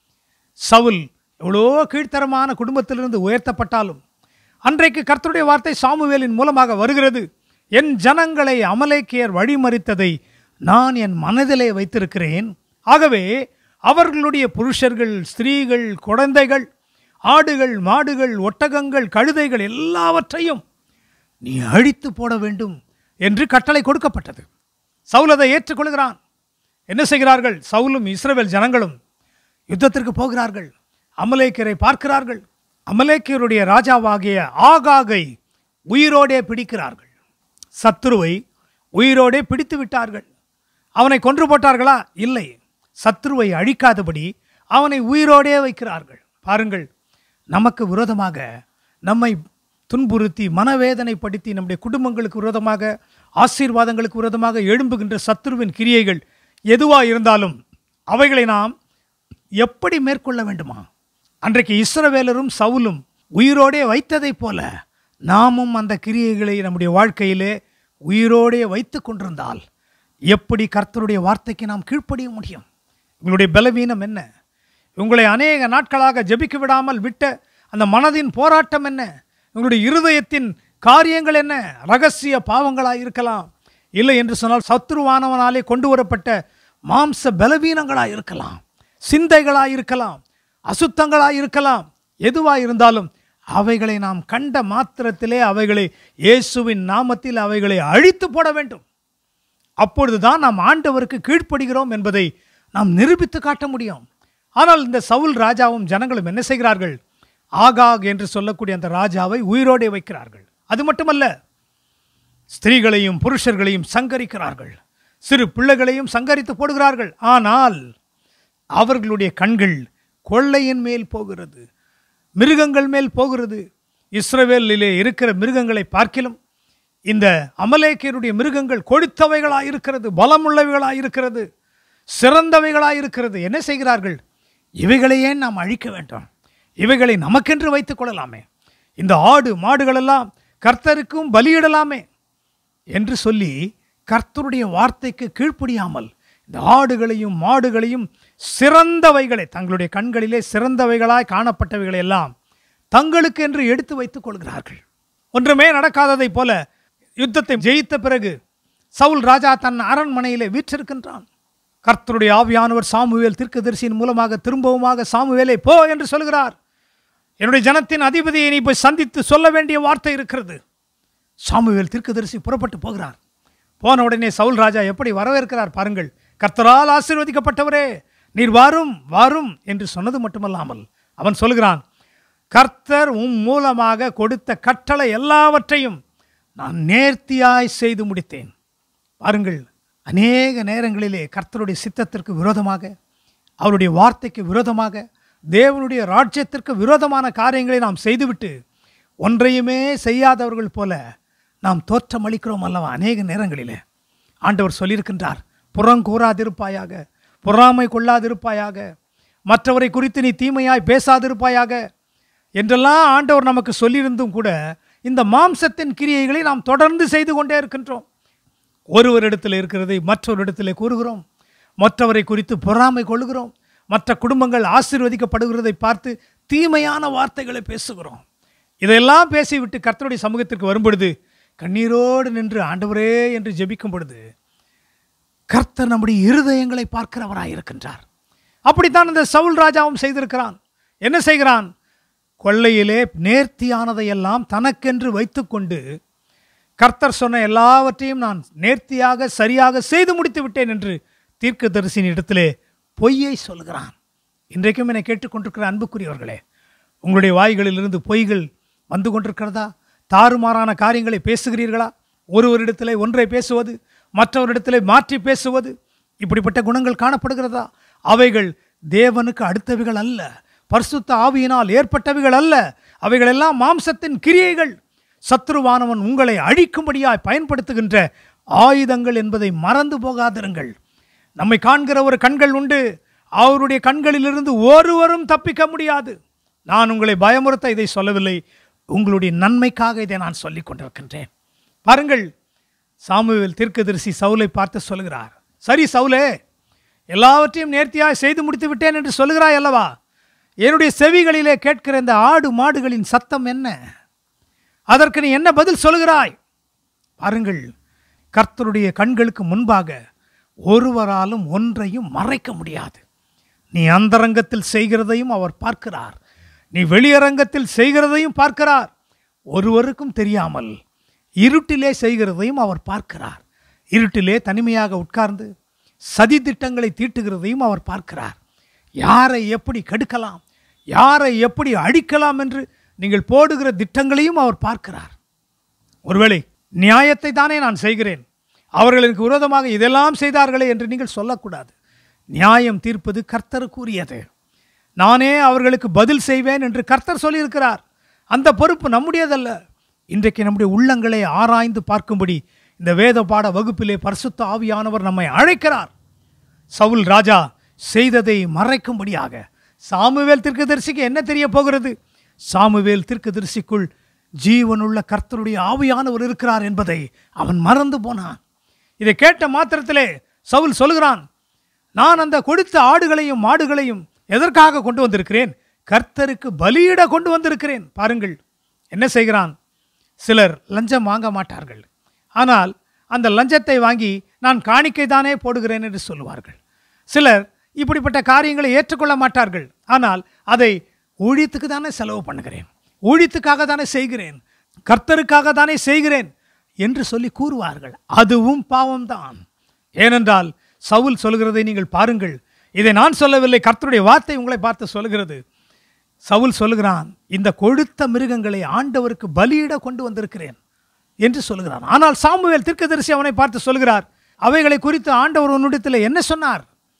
சவுல் எவ்வளோ கீழ்த்தரமான குடும்பத்திலிருந்து உயர்த்தப்பட்டாலும் அன்றைக்கு கர்த்தருடைய வார்த்தை சாமுவேலின் மூலமாக வருகிறது. என் ஜனங்களை அமலேக்கியர் வழிமறித்ததை நான் என் மனதிலே வைத்திருக்கிறேன். ஆகவே அவர்களுடைய புருஷர்கள், ஸ்திரீகள், குழந்தைகள், ஆடுகள், மாடுகள், ஒட்டகங்கள், கழுதைகள் எல்லாவற்றையும் நீ அழித்து போட வேண்டும் என்று கட்டளை கொடுக்கப்பட்டது. சவுல் அதை ஏற்றுக்கொள்கிறான். என்ன செய்கிறார்கள்? சவுலும் இஸ்ரவேல் ஜனங்களும் யுத்தத்திற்கு போகிறார்கள். அமலேக்கியரை பார்க்கிறார்கள். அமலேக்கியருடைய ராஜாவாகிய ஆகாகை உயிரோடே பிடிக்கிறார்கள். சத்துருவை உயிரோடே பிடித்து விட்டார்கள். அவனை கொன்று போட்டார்களா? இல்லை. சத்துருவை அழிக்காதபடி அவனை உயிரோடே வைக்கிறார்கள். பாருங்கள், நமக்கு விரோதமாக நம்மை துன்புறுத்தி மனவேதனைப்படுத்தி நம்முடைய குடும்பங்களுக்கு விரோதமாக, ஆசீர்வாதங்களுக்கு விரோதமாக எழும்புகின்ற சத்துருவின் கிரியைகள் எதுவாக இருந்தாலும் அவைகளை நாம் எப்படி மேற்கொள்ள வேண்டுமா? அன்றைக்கு இஸ்ரவேலரும் சவுலும் உயிரோடே வைத்ததை போல நாமும் அந்த கிரியைகளை நம்முடைய வாழ்க்கையிலே உயிரோடே வைத்து கொண்டிருந்தால் எப்படி கர்த்தருடைய வார்த்தைக்கு நாம் கீழ்ப்படிய முடியும்? உங்களுடைய பலவீனம் என்ன? உங்களை அநேக நாட்களாக ஜெபிக்க விடாமல் விட்ட அந்த மனதின் போராட்டம் என்ன? உங்களுடைய இருதயத்தின் காரியங்கள் என்ன? ரகசிய பாவங்களாக இருக்கலாம். இல்லை என்று சொன்னால் சத்துருவானவனாலே கொண்டு வரப்பட்ட மாம்ச பலவீனங்களாக இருக்கலாம், சிந்தைகளாக இருக்கலாம், அசுத்தங்களாக இருக்கலாம். எதுவாக இருந்தாலும் அவைகளை நாம் கண்ட மாத்திரத்திலே அவைகளை இயேசுவின் நாமத்தில் அவைகளை அழித்து போட வேண்டும். அப்பொழுதுதான் நாம் ஆண்டவருக்கு கீழ்ப்படுகிறோம் என்பதை நாம் நிரூபித்து காட்ட முடியும். ஆனால் இந்த சவுல் ராஜாவும் ஜனங்களும் என்ன செய்கிறார்கள்? ஆகாக் என்று சொல்லக்கூடிய அந்த ராஜாவை உயிரோடே வைக்கிறார்கள். அது மட்டுமல்ல, ஸ்திரீகளையும் புருஷர்களையும் சங்கரிக்கிறார்கள், சிறு பிள்ளைகளையும் சங்கரித்து போடுகிறார்கள். ஆனால் அவர்களுடைய கண்கள் கொள்ளையின் மேல் போகிறது, மிருகங்கள் மேல் போகிறது. இஸ்ரவேலிலே இருக்கிற மிருகங்களை பார்க்கிலும் இந்த அமலேக்கியருடைய மிருகங்கள் கொழுத்தவைகளாக இருக்கிறது, பலமுள்ளவைகளாக இருக்கிறது, சிறந்தவைகளாக இருக்கிறது. என்ன செய்கிறார்கள்? இவைகளையே நாம் அழிக்க வேண்டும், இவைகளை நமக்கென்று வைத்துக் கொள்ளலாமே, இந்த ஆடு மாடுகளெல்லாம் கர்த்தருக்கும் பலியிடலாமே என்று சொல்லி கர்த்தருடைய வார்த்தைக்கு கீழ்ப்படியாமல் இந்த ஆடுகளையும் மாடுகளையும் சிறந்தவைகளை, தங்களுடைய கண்களிலே சிறந்தவைகளாய் காணப்பட்டவைகளை எல்லாம் தங்களுக்கு என்று எடுத்து வைத்துக் கொள்கிறார்கள். ஒன்றுமே நடக்காததை போல யுத்தத்தை ஜெயித்த பிறகு சவுல் ராஜா தன் அரண்மனையிலே வீற்றிருக்கின்றான். கர்த்தருடைய ஆவியானவர் சாமுவேல் தீர்க்கதரிசியின் மூலமாக திரும்பவுமாக சாமுவேலை போ என்று சொல்கிறார். என்னுடைய ஜனத்தின் அதிபதியை நீ போய் சந்தித்து சொல்ல வேண்டிய வார்த்தை இருக்கிறது. சாமுவேல் தீர்க்கதரிசி புறப்பட்டு போகிறார். போன உடனே சவுல் ராஜா எப்படி வரவேற்கிறார் பாருங்கள். கர்த்தரால் ஆசீர்வதிக்கப்பட்டவரே, நீர் வாரும் வாரும் என்று சொன்னது மட்டுமல்லாமல் அவன் சொல்கிறான், கர்த்தர் உம் மூலமாக கொடுத்த கட்டளை எல்லாவற்றையும் நான் நேர்த்தியாய் செய்து முடித்தேன். பாருங்கள், அநேக நேரங்களிலே கர்த்தருடைய சித்தத்திற்கு விரோதமாக, அவருடைய வார்த்தைக்கு விரோதமாக, தேவனுடைய ராஜ்யத்திற்கு விரோதமான காரியங்களை நாம் செய்துவிட்டு ஒன்றையுமே செய்யாதவர்கள் போல நாம் தோற்றமளிக்கிறோம் அல்லவா? அநேக நேரங்களிலே ஆண்டவர் சொல்லியிருக்கின்றார், புறங்கூறாதிருப்பாயாக, பொறாமை கொள்ளாதிருப்பாயாக, மற்றவரை குறித்து நீ தீமையாய் பேசாதிருப்பாயாக என்றெல்லாம் ஆண்டவர் நமக்கு சொல்லியிருந்தும் கூட இந்த மாம்சத்தின் கிரியைகளை நாம் தொடர்ந்து செய்து கொண்டே இருக்கின்றோம். ஒருவரிடத்தில் இருக்கிறதை மற்றொரு இடத்திலே கூறுகிறோம், மற்றவரை குறித்து பொறாமை கொள்கிறோம், மற்ற குடும்பங்கள் ஆசீர்வதிக்கப்படுகிறதை பார்த்து தீமையான வார்த்தைகளை பேசுகிறோம். இதையெல்லாம் பேசிவிட்டு கர்த்தருடைய சமூகத்திற்கு வரும்பொழுது கண்ணீரோடு நின்று ஆண்டவரே என்று ஜெபிக்கும் பொழுது கர்த்தர் நம்முடைய இருதயங்களை பார்க்கிறவராய் இருக்கின்றார். அப்படித்தான் இந்த சவுல் ராஜாவும் செய்திருக்கிறான். என்ன செய்கிறான்? கொள்ளையிலே நேர்த்தியானதையெல்லாம் தனக்கென்று வைத்துக்கொண்டு கர்த்தர் சொன்ன எல்லாவற்றையும் நான் நேர்த்தியாக சரியாக செய்து முடித்து விட்டேன் என்று தீர்க்கதரிசியின் இடத்திலே பொய்யை சொல்கிறான். இன்றைக்கும் என்னை கேட்டுக்கொண்டிருக்கிற அன்புக்குரியவர்களே, உங்களுடைய வாய்களிலிருந்து பொய்கள் வந்து கொண்டிருக்கிறதா? தாறுமாறான காரியங்களை பேசுகிறீர்களா? ஒருவரிடத்திலே ஒன்றை பேசுவது, மற்றவரிடத்திலே மாற்றி பேசுவது, இப்படிப்பட்ட குணங்கள் காணப்படுகிறதா? அவைகள் தேவனுக்கு அடுத்தவைகள் அல்ல, பரிசுத்த ஆவியினால் ஏற்பட்டவைகள் அல்ல. அவைகள் எல்லாம் மாம்சத்தின் கிரியைகள். சத்ருவானவன் உங்களை அழிக்கும்படியாய் பயன்படுத்துகின்ற ஆயுதங்கள் என்பதை மறந்து போகாதிருங்கள். நம்மை காண்கிற ஒரு கண்கள் உண்டு, அவருடைய கண்களிலிருந்து ஒருவரும் தப்பிக்க முடியாது. நான் உங்களை பயமுறுத்த இதை சொல்லவில்லை, உங்களுடைய நன்மைக்காக இதை நான் சொல்லிக் கொண்டிருக்கின்றேன். பாருங்கள், சாமுவேல் தீர்க்கதரிசி சவுலை பார்த்து சொல்கிறார், சரி சவுலே, எல்லாவற்றையும் நேர்த்தியாக செய்து முடித்து விட்டேன் என்று சொல்கிறாய் அல்லவா? என்னுடைய செவிகளிலே கேட்கிற இந்த ஆடு மாடுகளின் சத்தம் என்ன? அதற்கு நீ என்ன பதில் சொல்கிறாய்? பாருங்கள், கர்த்தருடைய கண்களுக்கு முன்பாக ஒருவராலும் ஒன்றையும் மறைக்க முடியாது. நீ அந்தரங்கத்தில் செய்கிறதையும் அவர் பார்க்கிறார், நீ வெளியரங்கத்தில் செய்கிறதையும் பார்க்கிறார். ஒருவருக்கும் தெரியாமல் இருட்டிலே செய்கிறதையும் அவர் பார்க்கிறார். இருட்டிலே தனிமையாக உட்கார்ந்து சதி திட்டங்களை தீட்டுகிறதையும் அவர் பார்க்கிறார். யாரை எப்படி கெடுக்கலாம், யாரை எப்படி அழிக்கலாம் என்று நீங்கள் போடுகிற திட்டங்களையும் அவர் பார்க்கிறார். ஒருவேளை நியாயத்தை தானே நான் செய்கிறேன், அவர்களுக்கு விரோதமாக இதெல்லாம் செய்தார்களே என்று நீங்கள் சொல்லக்கூடாது. நியாயம் தீர்ப்பது கர்த்தருக்குரியது. நானே அவர்களுக்கு பதில் செய்வேன் என்று கர்த்தர் சொல்லியிருக்கிறார். அந்த பொறுப்பு நம்முடையதல்ல. இன்றைக்கு நம்முடைய உள்ளங்களை ஆராய்ந்து பார்க்கும்படி இந்த வேத பாட வகுப்பிலே பரிசுத்த ஆவியானவர் நம்மை அழைக்கிறார். சவுல் ராஜா செய்ததை மறைக்கும்படியாக சாமுவேல் தீர்க்கதரிசிக்கு என்ன தெரிய போகிறது? சாமுவேல் தீர்க்கதரிசிக்குள் ஜீவனுள்ள கர்த்தருடைய ஆவியானவர் இருக்கிறார் என்பதை அவன் மறந்து போனான். இதை கேட்ட மாத்திரத்திலே சவுல் சொல்கிறான், நான் அந்த கொடுத்த ஆடுகளையும் மாடுகளையும் எதற்காக கொண்டு வந்திருக்கிறேன்? கர்த்தருக்கு பலியிட கொண்டு வந்திருக்கிறேன். பாருங்கள் என்ன செய்கிறான். சிலர் லஞ்சம் வாங்க மாட்டார்கள், ஆனால் அந்த லஞ்சத்தை வாங்கி நான் காணிக்கை தானே போடுகிறேன் என்று சொல்லுவார்கள். சிலர் இப்படிப்பட்ட காரியங்களை ஏற்றுக்கொள்ள மாட்டார்கள், ஆனால் அதை ஊழியத்துக்கு தானே செலவு பண்ணுகிறேன், ஊழியத்துக்காக தானே செய்கிறேன், கர்த்தருக்காக தானே செய்கிறேன் என்று சொல்லி கூறுவார்கள். அதுவும் பாவம்தான். ஏனென்றால் சவுல் சொல்கிறதை நீங்கள் பாருங்கள். இதை நான் சொல்லவில்லை, கர்த்தருடைய வார்த்தை உங்களை பார்த்து சொல்கிறது. சவுல் சொல்லுகிறான், இந்த கொழுத்த மிருகங்களை ஆண்டவருக்கு பலியிட கொண்டு வந்திருக்கிறேன் என்று சொல்லுகிறான். ஆனால் சாமுவேல் தீர்க்கதரிசி அவனை பார்த்து சொல்கிறார், அவைகளை குறித்து ஆண்டவர் உன்னிடத்தில் என்ன சொன்னார்?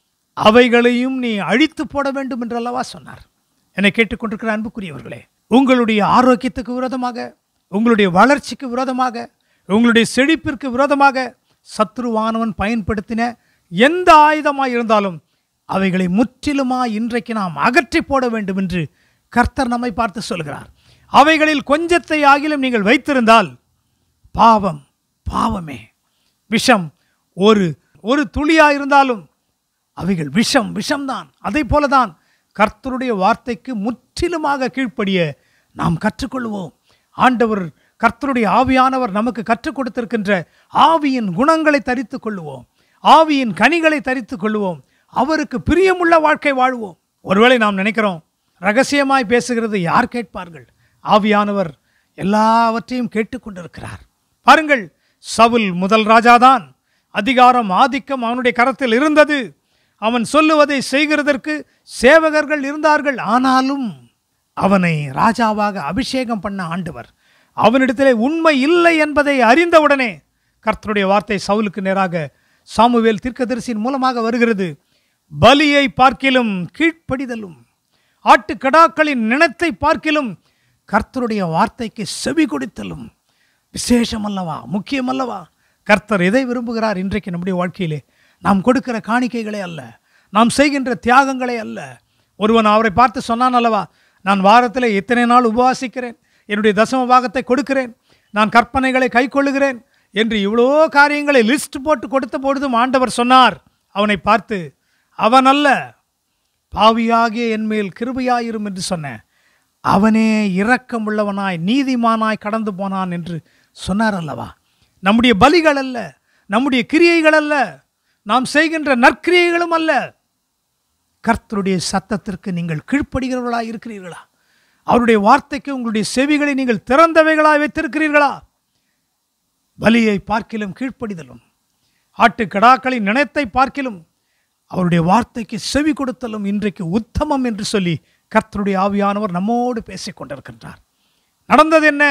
அவைகளையும் நீ அழித்து போட வேண்டும் என்று அல்லவா சொன்னார். என்னை கேட்டுக்கொண்டிருக்கிற அன்புக்குரியவர்களே, உங்களுடைய ஆரோக்கியத்துக்கு விரோதமாக, உங்களுடைய வளர்ச்சிக்கு விரோதமாக, உங்களுடைய செழிப்பிற்கு விரோதமாக சத்ருவானவன் பயன்படுத்தின எந்த ஆயுதமாய் இருந்தாலும் அவைகளை முற்றிலுமாய் இன்றைக்கு நாம் அகற்றி போட வேண்டும் என்று கர்த்தர் நம்மை பார்த்து சொல்கிறார். அவைகளில் கொஞ்சத்தை ஆகிலும் நீங்கள் வைத்திருந்தால் பாவம் பாவமே. விஷம் ஒரு ஒரு துளியாக இருந்தாலும் அவைகள் விஷம் விஷம்தான். அதை போலதான் கர்த்தருடைய வார்த்தைக்கு முற்றிலுமாக கீழ்ப்படிய நாம் கற்றுக்கொள்வோம். ஆண்டவர் கர்த்தருடைய ஆவியானவர் நமக்கு கற்றுக் கொடுத்திருக்கின்ற ஆவியின் குணங்களை தரித்து கொள்வோம். ஆவியின் கனிகளை தரித்துக் கொள்வோம். அவருக்கு பிரியமுள்ள வாழ்க்கை வாழ்வோம். ஒருவேளை நாம் நினைக்கிறோம், ரகசியமாய் பேசுகிறது யார் கேட்பார்கள்? ஆவியானவர் எல்லாவற்றையும் கேட்டுக்கொண்டிருக்கிறார். பாருங்கள், சவுல் முதல் ராஜாதான். அதிகாரம் ஆதிக்கம் அவனுடைய கரத்தில் இருந்தது. அவன் சொல்லுவதை செய்கிறதற்கு சேவகர்கள் இருந்தார்கள். ஆனாலும் அவனை ராஜாவாக அபிஷேகம் பண்ண ஆண்டவர் அவனிடத்திலே உண்மை இல்லை என்பதை அறிந்தவுடனே கர்த்தருடைய வார்த்தை சவுலுக்கு நேராக சாமுவேல் தீர்க்கதரிசியின் மூலமாக வருகிறது. பலியை பார்க்கிலும் கீழ்ப்படிதலும், ஆட்டுக்கடாக்களின் நினத்தை பார்க்கிலும் கர்த்தருடைய வார்த்தைக்கு செவி கொடுத்தலும் விசேஷம் அல்லவா, முக்கியம் அல்லவா? கர்த்தர் எதை விரும்புகிறார்? இன்றைக்கு நம்முடைய வாழ்க்கையிலே நாம் கொடுக்கிற காணிக்கைகளே அல்ல, நாம் செய்கின்ற தியாகங்களே அல்ல. ஒருவன் அவரை பார்த்து சொன்னான் அல்லவா, நான் வாரத்தில் இத்தனை நாள் உபவாசிக்கிறேன், என்னுடைய தசம பாகத்தை கொடுக்கிறேன், நான் கற்பனைகளை கை கொள்ளுகிறேன் என்று இவ்வளோ காரியங்களை லிஸ்ட் போட்டு கொடுத்த பொழுதும் ஆண்டவர் சொன்னார் அவனை பார்த்து, அவன் அல்ல, பாவியாகிய என்மேல் கிருபையாயிரும் என்று சொன்ன அவனே இரக்கம் உள்ளவனாய் நீதிமானாய் கடந்து போனான் என்று சொன்னார் அல்லவா. நம்முடைய பலிகள் அல்ல, நம்முடைய கிரியைகள் அல்ல, நாம் செய்கின்ற நற்கிரியைகளும் அல்ல. கர்த்தருடைய சத்தத்திற்கு நீங்கள் கீழ்ப்படுகிறவர்களாக இருக்கிறீர்களா? அவருடைய வார்த்தைக்கு உங்களுடைய செவிகளை நீங்கள் திறந்தவைகளாக வைத்திருக்கிறீர்களா? பலியை பார்க்கிலும் கீழ்ப்படிதலும், ஆட்டுக்கடாக்களின் நினைத்தை பார்க்கிலும் அவருடைய வார்த்தைக்கு செவி கொடுத்தலும் இன்றைக்கு உத்தமம் என்று சொல்லி கர்த்தருடைய ஆவியானவர் நம்மோடு பேசிக் கொண்டிருக்கின்றார். நடந்தது என்ன?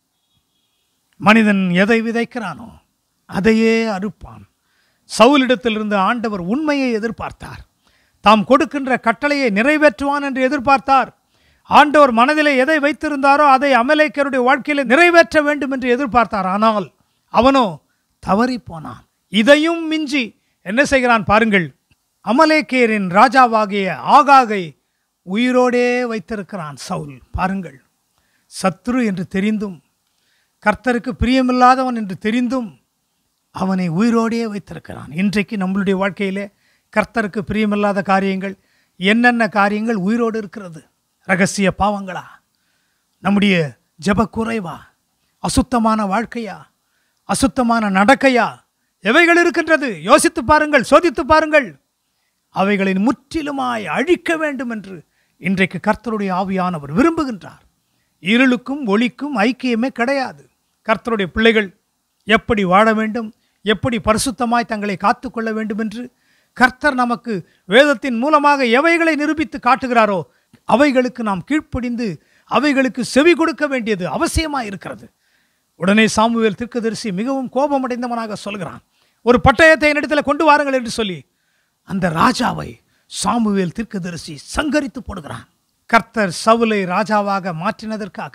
மனிதன் எதை விதைக்கிறானோ அதையே அறுப்பான். சவுலிடத்திலிருந்து ஆண்டவர் உண்மையை எதிர்பார்த்தார். தாம் கொடுக்கின்ற கட்டளையை நிறைவேற்றுவான் என்று எதிர்பார்த்தார். ஆண்டவர் மனதிலே எதை வைத்திருந்தாரோ அதை அமலேக்கியருடைய வாழ்க்கையிலே நிறைவேற்ற வேண்டும் என்று எதிர்பார்த்தார். ஆனால் அவனோ தவறி போனான். இதையும் மிஞ்சி என்ன செய்கிறான் பாருங்கள். அமலேக்கியரின் ராஜாவாகிய ஆகாகை உயிரோடே வைத்திருக்கிறான் சவுல். பாருங்கள், சத்ரு என்று தெரிந்தும், கர்த்தருக்கு பிரியமில்லாதவன் என்று தெரிந்தும் அவனை உயிரோடே வைத்திருக்கிறான். இன்றைக்கு நம்மளுடைய வாழ்க்கையிலே கர்த்தருக்கு பிரியமில்லாத காரியங்கள் என்னென்ன காரியங்கள் உயிரோடு இருக்கிறது? ரகசிய பாவங்களா? நம்முடைய ஜெப குறைவா? அசுத்தமான வாழ்க்கையா? அசுத்தமான நடக்கையா? எவைகள் இருக்கின்றது? யோசித்து பாருங்கள், சோதித்து பாருங்கள். அவைகளை முற்றிலுமாய் அழிக்க வேண்டும் என்று இன்றைக்கு கர்த்தருடைய ஆவியானவர் விரும்புகின்றார். இருளுக்கும் ஒளிக்கும் ஐக்கியமே கிடையாது. கர்த்தருடைய பிள்ளைகள் எப்படி வாழ வேண்டும், எப்படி பரிசுத்தமாய் தங்களை காத்து கொள்ள வேண்டும் என்று கர்த்தர் நமக்கு வேதத்தின் மூலமாக எவைகளை நிரூபித்து காட்டுகிறாரோ அவைகளுக்கு நாம் கீழ்ப்படிந்து அவைகளுக்கு செவி கொடுக்க வேண்டியது அவசியமாக இருக்கிறது. உடனே சாமுவேல் தீர்க்கதரிசி மிகவும் கோபமடைந்தவனாக சொல்கிறான், ஒரு பட்டயத்தை என்னிடத்தில் கொண்டு வாருங்கள் என்று சொல்லி அந்த ராஜாவை சாமுவேல் தீர்க்கதரிசி சங்கரித்து போடுகிறான். கர்த்தர் சவுலை ராஜாவாக மாற்றினதற்காக,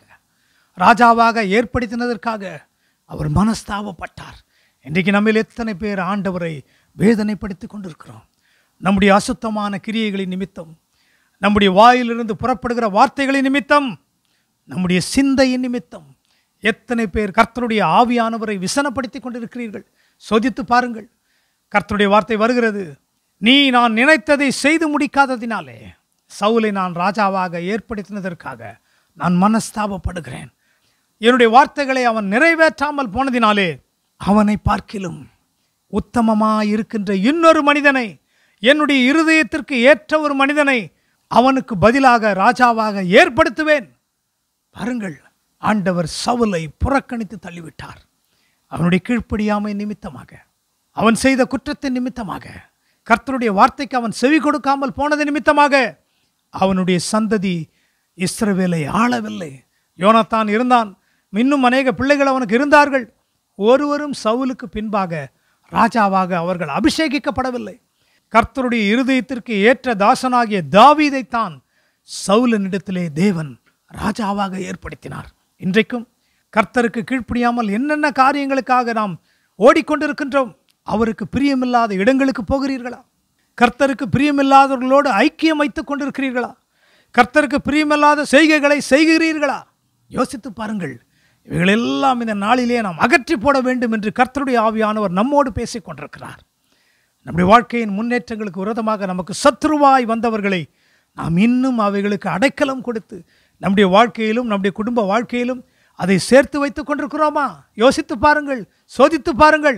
ராஜாவாக ஏற்படுத்தினதற்காக அவர் மனஸ்தாபப்பட்டார். இன்றைக்கு நம்மில் எத்தனை பேர் ஆண்டவரை வேதனைப்படுத்தி கொண்டிருக்கிறோம்? நம்முடைய அசுத்தமான கிரியைகளின் நிமித்தம், நம்முடைய வாயிலிருந்து புறப்படுகிற வார்த்தைகளின் நிமித்தம், நம்முடைய சிந்தையின் நிமித்தம் எத்தனை பேர் கர்த்தருடைய ஆவியானவரை விசனப்படுத்தி கொண்டிருக்கிறீர்கள்? சோதித்து பாருங்கள். கர்த்தருடைய வார்த்தை வருகிறது, நீ நான் நினைத்ததை செய்து முடிக்காததினாலே சவுலை நான் ராஜாவாக ஏற்படுத்தினதற்காக நான் மனஸ்தாபப்படுகிறேன். என்னுடைய வார்த்தைகளை அவன் நிறைவேற்றாமல் போனதினாலே அவனை பார்க்கிலும் உத்தமமாய் இருக்கின்ற இன்னொரு மனிதனை, என்னுடைய இருதயத்திற்கு ஏற்ற ஒரு மனிதனை அவனுக்கு பதிலாக ராஜாவாக ஏற்படுத்துவேன். பாருங்கள், ஆண்டவர் சவுலை புறக்கணித்து தள்ளிவிட்டார். அவனுடைய கீழ்ப்படியாமை நிமித்தமாக, அவன் செய்த குற்றத்தின் நிமித்தமாக, கர்த்தருடைய வார்த்தைக்கு அவன் செவி கொடுக்காமல் போனது நிமித்தமாக அவனுடைய சந்ததி இஸ்ரவேலை ஆளவில்லை. யோனத்தான் இருந்தான், இன்னும் அநேக பிள்ளைகள் அவனுக்கு இருந்தார்கள். ஒருவரும் சவுலுக்கு பின்பாக ராஜாவாக அவர்கள் அபிஷேகிக்கப்படவில்லை. கர்த்தருடைய இருதயத்திற்கு ஏற்ற தாசனாகிய தாவீதைத்தான் சவுலினிடத்திலே தேவன் ராஜாவாக ஏற்படுத்தினார். இன்றைக்கும் கர்த்தருக்கு கீழ்ப்படியாமல் என்னென்ன காரியங்களுக்காக நாம் ஓடிக்கொண்டிருக்கின்றோம்? அவருக்கு பிரியமில்லாத இடங்களுக்கு போகிறீர்களா? கர்த்தருக்கு பிரியமில்லாதவர்களோடு ஐக்கியம் வைத்துக் கொண்டிருக்கிறீர்களா? கர்த்தருக்கு பிரியமில்லாத செய்கைகளை செய்கிறீர்களா? யோசித்து பாருங்கள். இவைகளெல்லாம் இந்த நாளிலே நாம் அகற்றி போட வேண்டும் என்று கர்த்தருடைய ஆவியானவர் நம்மோடு பேசிக் கொண்டிருக்கிறார். நம்முடைய வாழ்க்கையின் முன்னேற்றங்களுக்கு விரோதமாக நமக்கு சத்ருவாய் வந்தவர்களை நாம் இன்னும் அவைகளுக்கு அடைக்கலம் கொடுத்து நம்முடைய வாழ்க்கையிலும் நம்முடைய குடும்ப வாழ்க்கையிலும் அதை சேர்த்து வைத்துக் கொண்டிருக்கிறோமா? யோசித்து பாருங்கள், சோதித்து பாருங்கள்.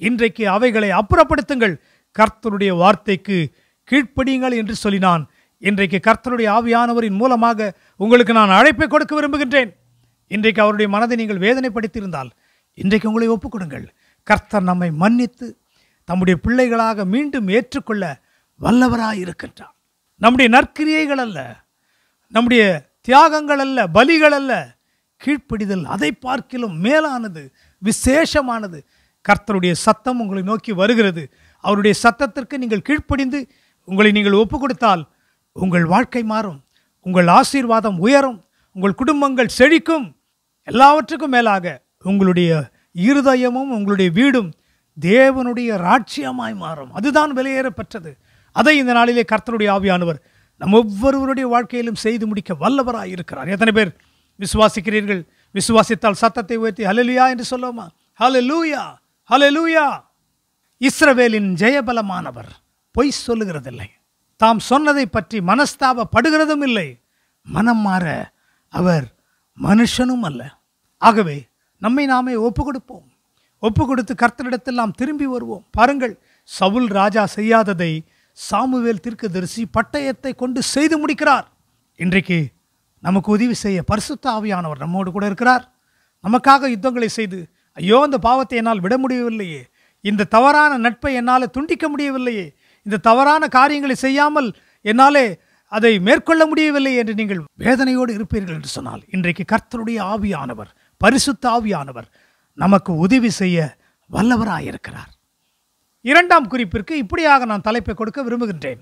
இன்றைக்கு அவைகளை அப்புறப்படுத்துங்கள், கர்த்தருடைய வார்த்தைக்கு கீழ்ப்படியுங்கள் என்று சொல்லினான். இன்றைக்கு கர்த்தருடைய ஆவியானவரின் மூலமாக உங்களுக்கு நான் அழைப்பை கொடுக்க விரும்புகின்றேன். இன்றைக்கு அவருடைய மனதை நீங்கள் வேதனைப்படுத்தியிருந்தால் இன்றைக்கு உங்களை ஒப்புக்கொடுங்கள். கர்த்தர் நம்மை மன்னித்து தம்முடைய பிள்ளைகளாக மீண்டும் ஏற்றுக்கொள்ள வல்லவராய் இருக்கின்றார். நம்முடைய நற்கிரியைகள் அல்ல, நம்முடைய தியாகங்கள் அல்ல, பலிகள் அல்ல, கீழ்ப்படிதல் அதை பார்க்கிலும் மேலானது, விசேஷமானது. கர்த்தருடைய சத்தம் உங்களை நோக்கி வருகிறது. அவருடைய சத்தத்திற்கு நீங்கள் கீழ்ப்படிந்து உங்களை நீங்கள் ஒப்பு கொடுத்தால் உங்கள் வாழ்க்கை மாறும், உங்கள் ஆசீர்வாதம் உயரும், உங்கள் குடும்பங்கள் செழிக்கும். எல்லாவற்றுக்கும் மேலாக உங்களுடைய இருதயமும் உங்களுடைய வீடும் தேவனுடைய ராட்சியமாய் மாறும். அதுதான் விலையேறப்பெற்றது. அதை இந்த நாளிலே கர்த்தருடைய ஆவியானவர் நம் ஒவ்வொருவருடைய வாழ்க்கையிலும் செய்து முடிக்க வல்லவராய் இருக்கிறார். எத்தனை பேர் விசுவாசிக்கிறீர்கள்? விசுவாசித்தால் சத்தத்தை உயர்த்தி ஹல்லேலூயா என்று சொல்லுவோமா? ஹல்லேலூயா, ஹல்லேலூயா. இஸ்ரவேலின் ஜெயபலமானவர் பொய் சொல்லுகிறதில்லை, தாம் சொன்னதை பற்றி மனஸ்தாபப்படுகிறதும் இல்லை, மனம் மாற அவர் மனுஷனும் அல்ல. ஆகவே நம்மை நாமே ஒப்பு கொடுப்போம். ஒப்பு கொடுத்து கர்த்தரிடத்தில் நாம் திரும்பி வருவோம். பாருங்கள், சவுல் ராஜா செய்யாததை சாமுவேல் தீர்க்கதரிசி பட்டயத்தை கொண்டு செய்து முடிக்கிறார். இன்றைக்கு நமக்கு உதவி செய்ய பரிசுத்த ஆவியானவர் நம்மோடு கூட இருக்கிறார். நமக்காக யுத்தங்களை செய்து, ஐயோ இந்த பாவத்தை என்னால் விட முடியவில்லையே, இந்த தவறான நட்பை என்னால் துண்டிக்க முடியவில்லையே, இந்த தவறான காரியங்களை செய்யாமல் என்னாலே அதை மேற்கொள்ள முடியவில்லை என்று நீங்கள் வேதனையோடு இருப்பீர்கள் என்று சொன்னால், இன்றைக்கு கர்த்தருடைய ஆவியானவர், பரிசுத்த ஆவியானவர் நமக்கு உதவி செய்ய வல்லவராயிருக்கிறார். இரண்டாம் குறிப்பிற்கு இப்படியாக நான் தலைப்பை கொடுக்க விரும்புகின்றேன்.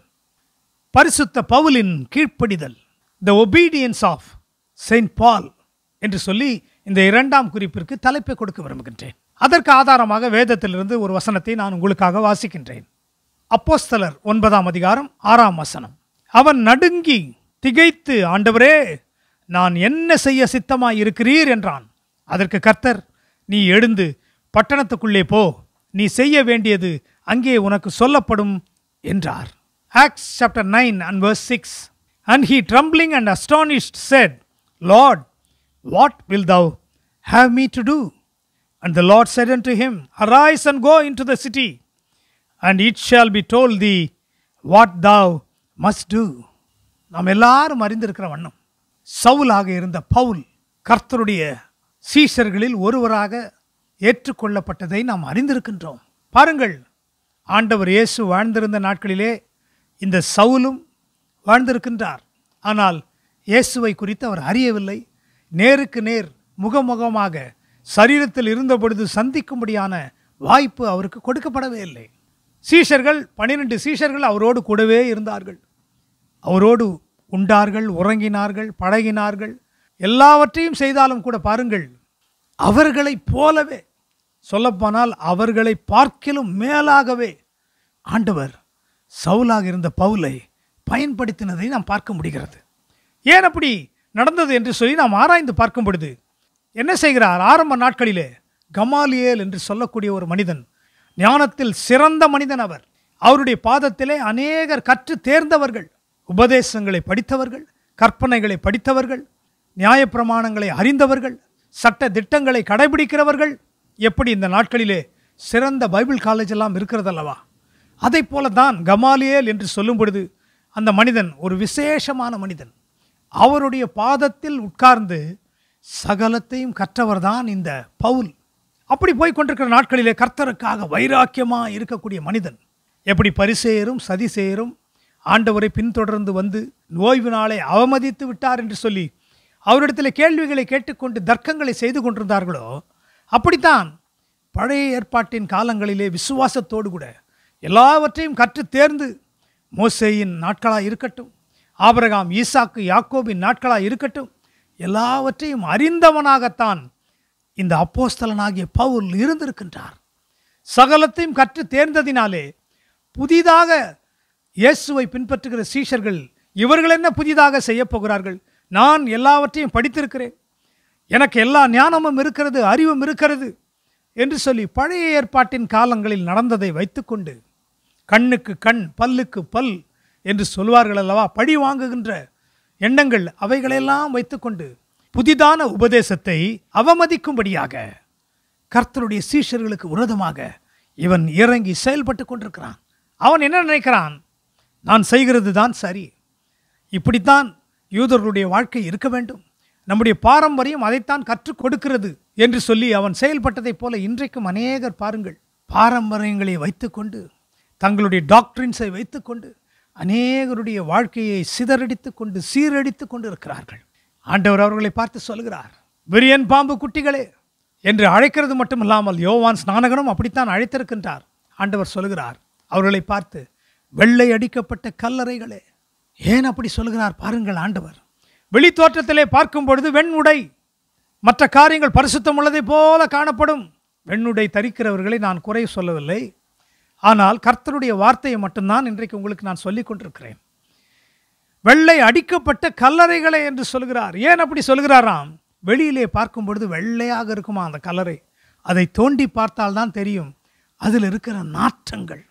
பரிசுத்த பவுலின் கீழ்ப்படிதல், the obedience of Saint Paul என்று சொல்லி இந்த இரண்டாம் குறிப்பிற்கு தலைப்பை கொடுக்க விரும்புகின்றேன். அதற்கு ஆதாரமாக வேதத்திலிருந்து ஒரு வசனத்தை நான் உங்களுக்காக வாசிக்கின்றேன். அப்போஸ்தலர் ஒன்பதாம் அதிகாரம் ஆறாம் வசனம். அவன் நடுங்கி திகைத்து, ஆண்டவரே, நான் என்ன செய்ய சித்தமாய் இருக்கிறீர் என்றான். அதற்கு கர்த்தர், நீ எழுந்து பட்டணத்துக்குள்ளே போ, நீ செய்ய வேண்டியது அங்கே உனக்கு சொல்லப்படும் என்றார். Acts chapter nine and verse six. And he, trembling and astonished, said, Lord, what wilt thou have me to do? And the Lord said unto him, Arise and go into the city, and it shall be told thee what thou must do. நாம் எல்லாரும் அறிந்திருக்கிற வண்ணம் சவுலாக இருந்த பவுல் கர்த்தருடைய சீஷர்களில் ஒருவராக ஏற்றுக்கொள்ளப்பட்டதை நாம் அறிந்திருக்கின்றோம். பாருங்கள், ஆண்டவர் இயேசு வாழ்ந்திருந்த நாட்களிலே இந்த சவுலும் வாழ்ந்திருக்கின்றார். ஆனால் இயேசுவை குறித்து அவர் அறியவில்லை. நேருக்கு நேர் முகமுகமாக சரீரத்தில் இருந்த பொழுது சந்திக்கும்படியான வாய்ப்பு அவருக்கு கொடுக்கப்படவே இல்லை. சீஷர்கள், பன்னிரண்டு சீஷர்கள் அவரோடு கூடவே இருந்தார்கள். அவரோடு உண்டார்கள், உறங்கினார்கள், பழகினார்கள், எல்லாவற்றையும் செய்தாலும் கூட பாருங்கள், அவர்களைப் போலவே, சொல்லப்போனால் அவர்களை பார்க்கிலும் மேலாகவே ஆண்டவர் சவுலாக இருந்த பவுலை பயன்படுத்தினதை நாம் பார்க்க முடிகிறது. ஏன் அப்படி நடந்தது என்று சொல்லி நாம் ஆராய்ந்து பார்க்கும் பொழுது என்ன செய்கிறார்? ஆரம்ப நாட்களிலே கமாலியேல் என்று சொல்லக்கூடிய ஒரு மனிதன், ஞானத்தில் சிறந்த மனிதன். அவர் அவருடைய பாதத்திலே அநேகர் கற்று தேர்ந்தவர்கள், உபதேசங்களை படித்தவர்கள், கற்பனைகளை படித்தவர்கள், நியாயப்பிரமாணங்களை அறிந்தவர்கள், சட்ட திட்டங்களை கடைபிடிக்கிறவர்கள். எப்படி இந்த நாட்களிலே சிறந்த பைபிள் காலேஜ் எல்லாம் இருக்கிறது அல்லவா? அதை போல தான் கமாலியேல் என்று சொல்லும் பொழுது அந்த மனிதன் ஒரு விசேஷமான மனிதன். அவருடைய பாதத்தில் உட்கார்ந்து சகலத்தையும் கற்றவர் தான் இந்த பவுல். அப்படி போய் கொண்டிருக்கிற நாட்களிலே கர்த்தருக்காக வைராக்கியமாக இருக்கக்கூடிய மனிதன். எப்படி பரிசேயரும் சதிசேயரும் ஆண்டவரை பின்தொடர்ந்து வந்து ஓய்வு நாளை அவமதித்து விட்டார் என்று சொல்லி அவரிடத்தில் கேள்விகளை கேட்டுக்கொண்டு தர்க்கங்களை செய்து கொண்டிருந்தார்களோ, அப்படித்தான் பழைய ஏற்பாட்டின் காலங்களிலே விசுவாசத்தோடு கூட எல்லாவற்றையும் கற்று தேர்ந்து, மோசேயின் நாட்களாக இருக்கட்டும், ஆபிரகாம், ஈசாக்கு, யாக்கோபின் நாட்களாக இருக்கட்டும், எல்லாவற்றையும் அறிந்தவனாகத்தான் இந்த அப்போஸ்தலனாகிய பவுல் இருந்திருக்கின்றார். சகலத்தையும் கற்று தேர்ந்ததினாலே புதிதாக இயேசுவை பின்பற்றுகிற சீஷர்கள், இவர்கள் என்ன புதிதாக செய்ய போகிறார்கள்? நான் எல்லாவற்றையும் படித்திருக்கிறேன், எனக்கு எல்லா ஞானமும் இருக்கிறது, அறிவும் இருக்கிறது என்று சொல்லி பழைய ஏற்பாட்டின் காலங்களில் நடந்ததை வைத்துக்கொண்டு, கண்ணுக்கு கண் பல்லுக்கு பல் என்று சொல்வார்கள் அல்லவா, பழி வாங்குகின்ற எண்ணங்கள், அவைகளெல்லாம் வைத்துக்கொண்டு புதிதான உபதேசத்தை அவமதிக்கும்படியாக கர்த்தருடைய சீஷர்களுக்கு விரோதமாக இவன் இறங்கி செயல்பட்டு கொண்டிருக்கிறான். அவன் என்ன நினைக்கிறான்? நான் செய்கிறது தான் சரி, இப்படித்தான் யூதர்களுடைய வாழ்க்கை இருக்க வேண்டும், நம்முடைய பாரம்பரியம் அதைத்தான் கற்றுக் கொடுக்கிறது என்று சொல்லி அவன் செயல்பட்டதைப் போல இன்றைக்கும் அநேகர் பாருங்கள், பாரம்பரியங்களை வைத்துக்கொண்டு, தங்களுடைய டாக்டரின்ஸை வைத்துக்கொண்டு அநேகருடைய வாழ்க்கையை சிதறடித்து கொண்டு சீரடித்து கொண்டு இருக்கிறார்கள். ஆண்டவர் அவர்களை பார்த்து சொல்கிறார், விரியன் பாம்பு குட்டிகளே என்று அழைக்கிறது மட்டுமில்லாமல் யோவான் ஸ்நானகனும் அப்படித்தான் அழைத்திருக்கின்றார். ஆண்டவர் சொல்கிறார் அவர்களை பார்த்து, வெள்ளை அடிக்கப்பட்ட கல்லறைகளே. ஏன் அப்படி சொல்கிறார் பாருங்கள். ஆண்டவர் வெளி தோற்றத்திலே பார்க்கும் பொழுது வெண்ணுடை, மற்ற காரியங்கள் பரிசுத்தம் உள்ளதை போல காணப்படும். வெண்ணுடை தரிக்கிறவர்களை நான் குறை சொல்லவில்லை, ஆனால் கர்த்தருடைய வார்த்தையை மட்டும்தான் இன்றைக்கு உங்களுக்கு நான் சொல்லிக் கொண்டிருக்கிறேன். வெள்ளை அடிக்கப்பட்ட கல்லறைகளை என்று சொல்கிறார். ஏன் அப்படி சொல்கிறாராம்? வெளியிலே பார்க்கும் பொழுது வெள்ளையாக இருக்குமா அந்த கல்லறை, அதை தோண்டி பார்த்தால்தான் தெரியும் அதில் இருக்கிற நாற்றங்கள்.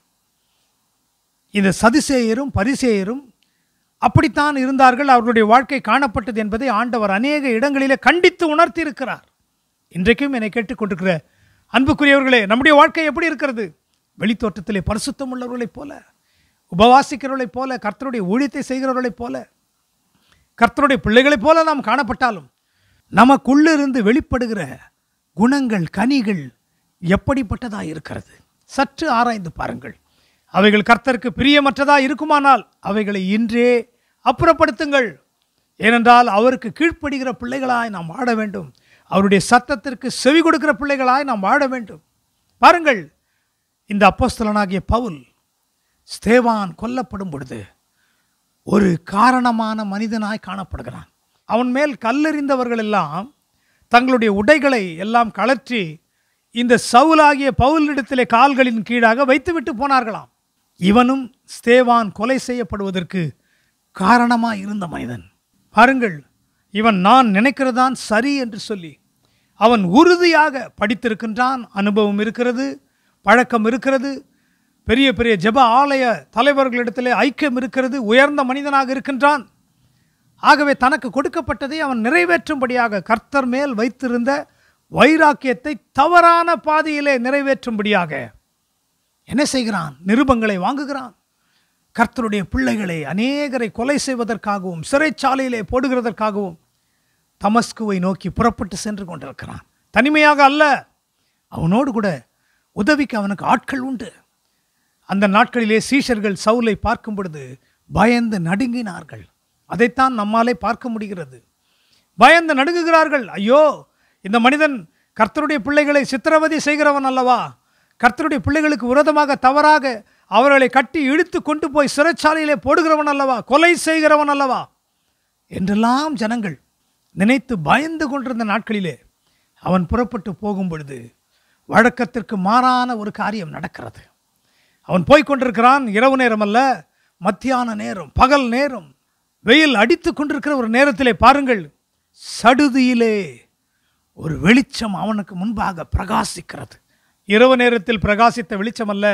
இந்த சதுசேயரும் பரிசேயரும் அப்படித்தான் இருந்தார்கள், அவர்களுடைய வாழ்க்கை காணப்பட்டது என்பதை ஆண்டவர் அநேக இடங்களிலே கண்டித்து உணர்த்தி இருக்கிறார். இன்றைக்கும் என்னை கேட்டுக்கொண்டிருக்கிற அன்புக்குரியவர்களே, நம்முடைய வாழ்க்கை எப்படி இருக்கிறது? வெளித்தோட்டத்திலே பரிசுத்தம் உள்ளவர்களைப் போல, உபவாசிக்கிறவர்களைப் போல, கர்த்தருடைய ஊழியத்தை செய்கிறவர்களைப் போல, கர்த்தருடைய பிள்ளைகளைப் போல நாம் காணப்பட்டாலும் நமக்குள்ளிருந்து வெளிப்படுகிற குணங்கள், கனிகள் எப்படிப்பட்டதாக இருக்கிறது? சற்று ஆராய்ந்து பாருங்கள். அவைகள் கர்த்தருக்கு பிரியமற்றதாக இருக்குமானால் அவைகளை இன்றே அப்புறப்படுத்துங்கள். ஏனென்றால் அவருக்கு கீழ்ப்படுகிற பிள்ளைகளாய் நாம் வாழ வேண்டும், அவருடைய சத்தத்திற்கு செவி கொடுக்கிற பிள்ளைகளாய் நாம் வாழ வேண்டும். பாருங்கள், இந்த அப்போஸ்தலனாகிய பவுல் ஸ்தேவான் கொல்லப்படும் பொழுது ஒரு காரணமான மனிதனாய் காணப்படுகிறான். அவன் மேல் கல்லெறிந்தவர்கள் எல்லாம் தங்களுடைய உடைகளை எல்லாம் கழற்றி இந்த சவுலாகிய பவுலிடத்திலே கால்களின் கீழாக வைத்துவிட்டு போனார்களாம். இவனும் ஸ்தேவான் கொலை செய்யப்படுவதற்கு காரணமாக இருந்த மனிதன். பாருங்கள், இவன் நான் நினைக்கிறதான் சரி என்று சொல்லி அவன் உறுதியாக படித்திருக்கின்றான், அனுபவம் இருக்கிறது, பழக்கம் இருக்கிறது, பெரிய பெரிய ஜெப ஆலய தலைவர்களிடத்திலே ஐக்கியம் இருக்கிறது, உயர்ந்த மனிதனாக இருக்கின்றான். ஆகவே தனக்கு கொடுக்கப்பட்டதை அவன் நிறைவேற்றும்படியாக கர்த்தர் மேல் வைத்திருந்த வைராக்கியத்தை தவறான பாதையிலே நிறைவேற்றும்படியாக என்ன செய்கிறான்? நிருபங்களை வாங்குகிறான். கர்த்தருடைய பிள்ளைகளை அநேகரை கொலை செய்வதற்காகவும் சிறைச்சாலையிலே போடுகிறதற்காகவும் தமஸ்குவை நோக்கி புறப்பட்டு சென்று கொண்டிருக்கிறான். தனிமையாக அல்ல, அவனோடு கூட உதவிக்கு அவனுக்கு ஆட்கள் உண்டு. அந்த நாட்களிலே சீஷர்கள் சவுலை பார்க்கும் பொழுது பயந்து நடுங்கினார்கள். அதைத்தான் நம்மாலே பார்க்க முடிகிறது. பயந்து நடுங்குகிறார்கள். ஐயோ, இந்த மனிதன் கர்த்தருடைய பிள்ளைகளை சித்திரவதை செய்கிறவன் அல்லவா, கர்த்தருடைய பிள்ளைகளுக்கு விரோதமாக தவறாக அவர்களை கட்டி இழுத்து கொண்டு போய் சிறைச்சாலையிலே போடுகிறவன் அல்லவா, கொலை செய்கிறவன் அல்லவா என்றெல்லாம் ஜனங்கள் நினைத்து பயந்து கொண்டிருந்த நாட்களிலே அவன் புறப்பட்டு போகும் பொழுது வழக்கத்திற்கு மாறான ஒரு காரியம் நடக்கிறது. அவன் போய்கொண்டிருக்கிறான். இரவு நேரம் அல்ல, மத்தியான நேரம், பகல் நேரம், வெயில் அடித்து கொண்டிருக்கிற ஒரு நேரத்திலே பாருங்கள், சடுதியிலே ஒரு வெளிச்சம் அவனுக்கு முன்பாக பிரகாசிக்கிறது. இரவு நேரத்தில் பிரகாசித்த வெளிச்சம் அல்ல,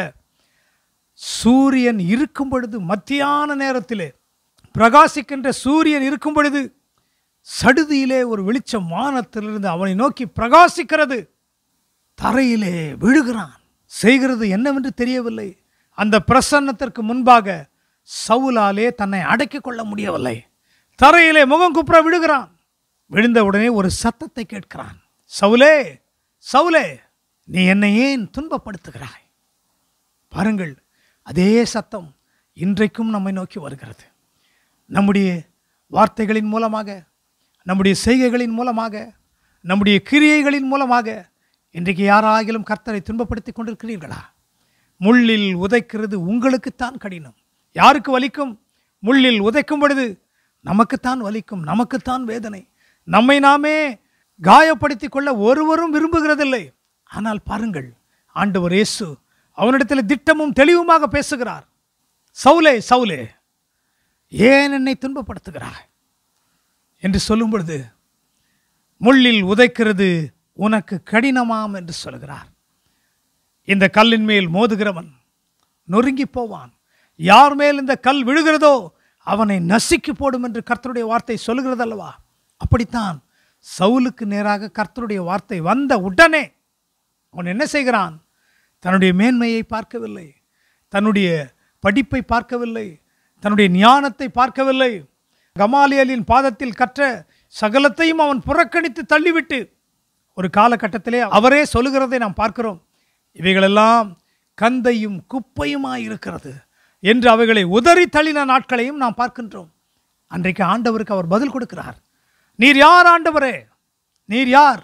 சூரியன் இருக்கும் பொழுது, மத்தியான நேரத்திலே பிரகாசிக்கின்ற சூரியன் இருக்கும் பொழுது சடுதியிலே ஒரு வெளிச்சம் வானத்திலிருந்து அவனை நோக்கி பிரகாசிக்கிறது. தரையிலே விழுகிறான். செய்கிறது என்னவென்று தெரியவில்லை. அந்த பிரசன்னத்திற்கு முன்பாக சவுலாலே தன்னை அடக்கிக் கொள்ள முடியவில்லை. தரையிலே முகம் குப்புற விழுகிறான். விழுந்த உடனே ஒரு சத்தத்தை கேட்கிறான். சவுலே, சவுலே, நீ என்னை ஏன் துன்பப்படுத்துகிறாய்? பாருங்கள், அதே சத்தம் இன்றைக்கும் நம்மை நோக்கி வருகிறது. நம்முடைய வார்த்தைகளின் மூலமாக, நம்முடைய செய்கைகளின் மூலமாக, நம்முடைய கிரியைகளின் மூலமாக இன்றைக்கு யாராகிலும் கர்த்தரை துன்பப்படுத்தி கொண்டிருக்கிறீர்களா? முள்ளில் உதைக்கிறது உங்களுக்குத்தான் கடினம். யாருக்கு வலிக்கும்? முள்ளில் உதைக்கும் பொழுது நமக்குத்தான் வலிக்கும், நமக்குத்தான் வேதனை. நம்மை நாமே காயப்படுத்தி கொள்ள ஒருவரும் விரும்புகிறதில்லை. ஆனால் பாருங்கள், ஆண்டவர் இயேசு அவனிடத்தில் திட்டமும் தெளிவுமாக பேசுகிறார். சவுலே, சவுலே, ஏன் என்னை துன்பப்படுத்துகிறாய் என்று சொல்லும் பொழுது, முள்ளில் உதைக்கிறது உனக்கு கடினமாம் என்று சொல்கிறார். இந்த கல்லின் மேல் மோதுகிறவன் நொறுங்கி போவான். யார் மேல் இந்த கல் விழுகிறதோ அவனை நசுக்கி போடும் என்று கர்த்தருடைய வார்த்தை சொல்கிறது அல்லவா? அப்படித்தான் சவுலுக்கு நேராக கர்த்தருடைய வார்த்தை வந்த உடனே அவன் என்ன செய்கிறான்? தன்னுடைய மேன்மையை பார்க்கவில்லை, தன்னுடைய படிப்பை பார்க்கவில்லை, தன்னுடைய ஞானத்தை பார்க்கவில்லை. கமாலியலின் பாதத்தில் கற்ற சகலத்தையும் அவன் புறக்கணித்து தள்ளிவிட்டு ஒரு காலகட்டத்திலே அவரே சொல்லுகிறதை நாம் பார்க்கிறோம். இவைகளெல்லாம் கந்தையும் குப்பையுமாய் இருக்கிறது என்று அவைகளை உதறி தள்ளின நாட்களையும் நாம் பார்க்கின்றோம். அன்றைக்கு ஆண்டவருக்கு அவர் பதில் கொடுக்கிறார். நீர் யார் ஆண்டவரே, நீர் யார்?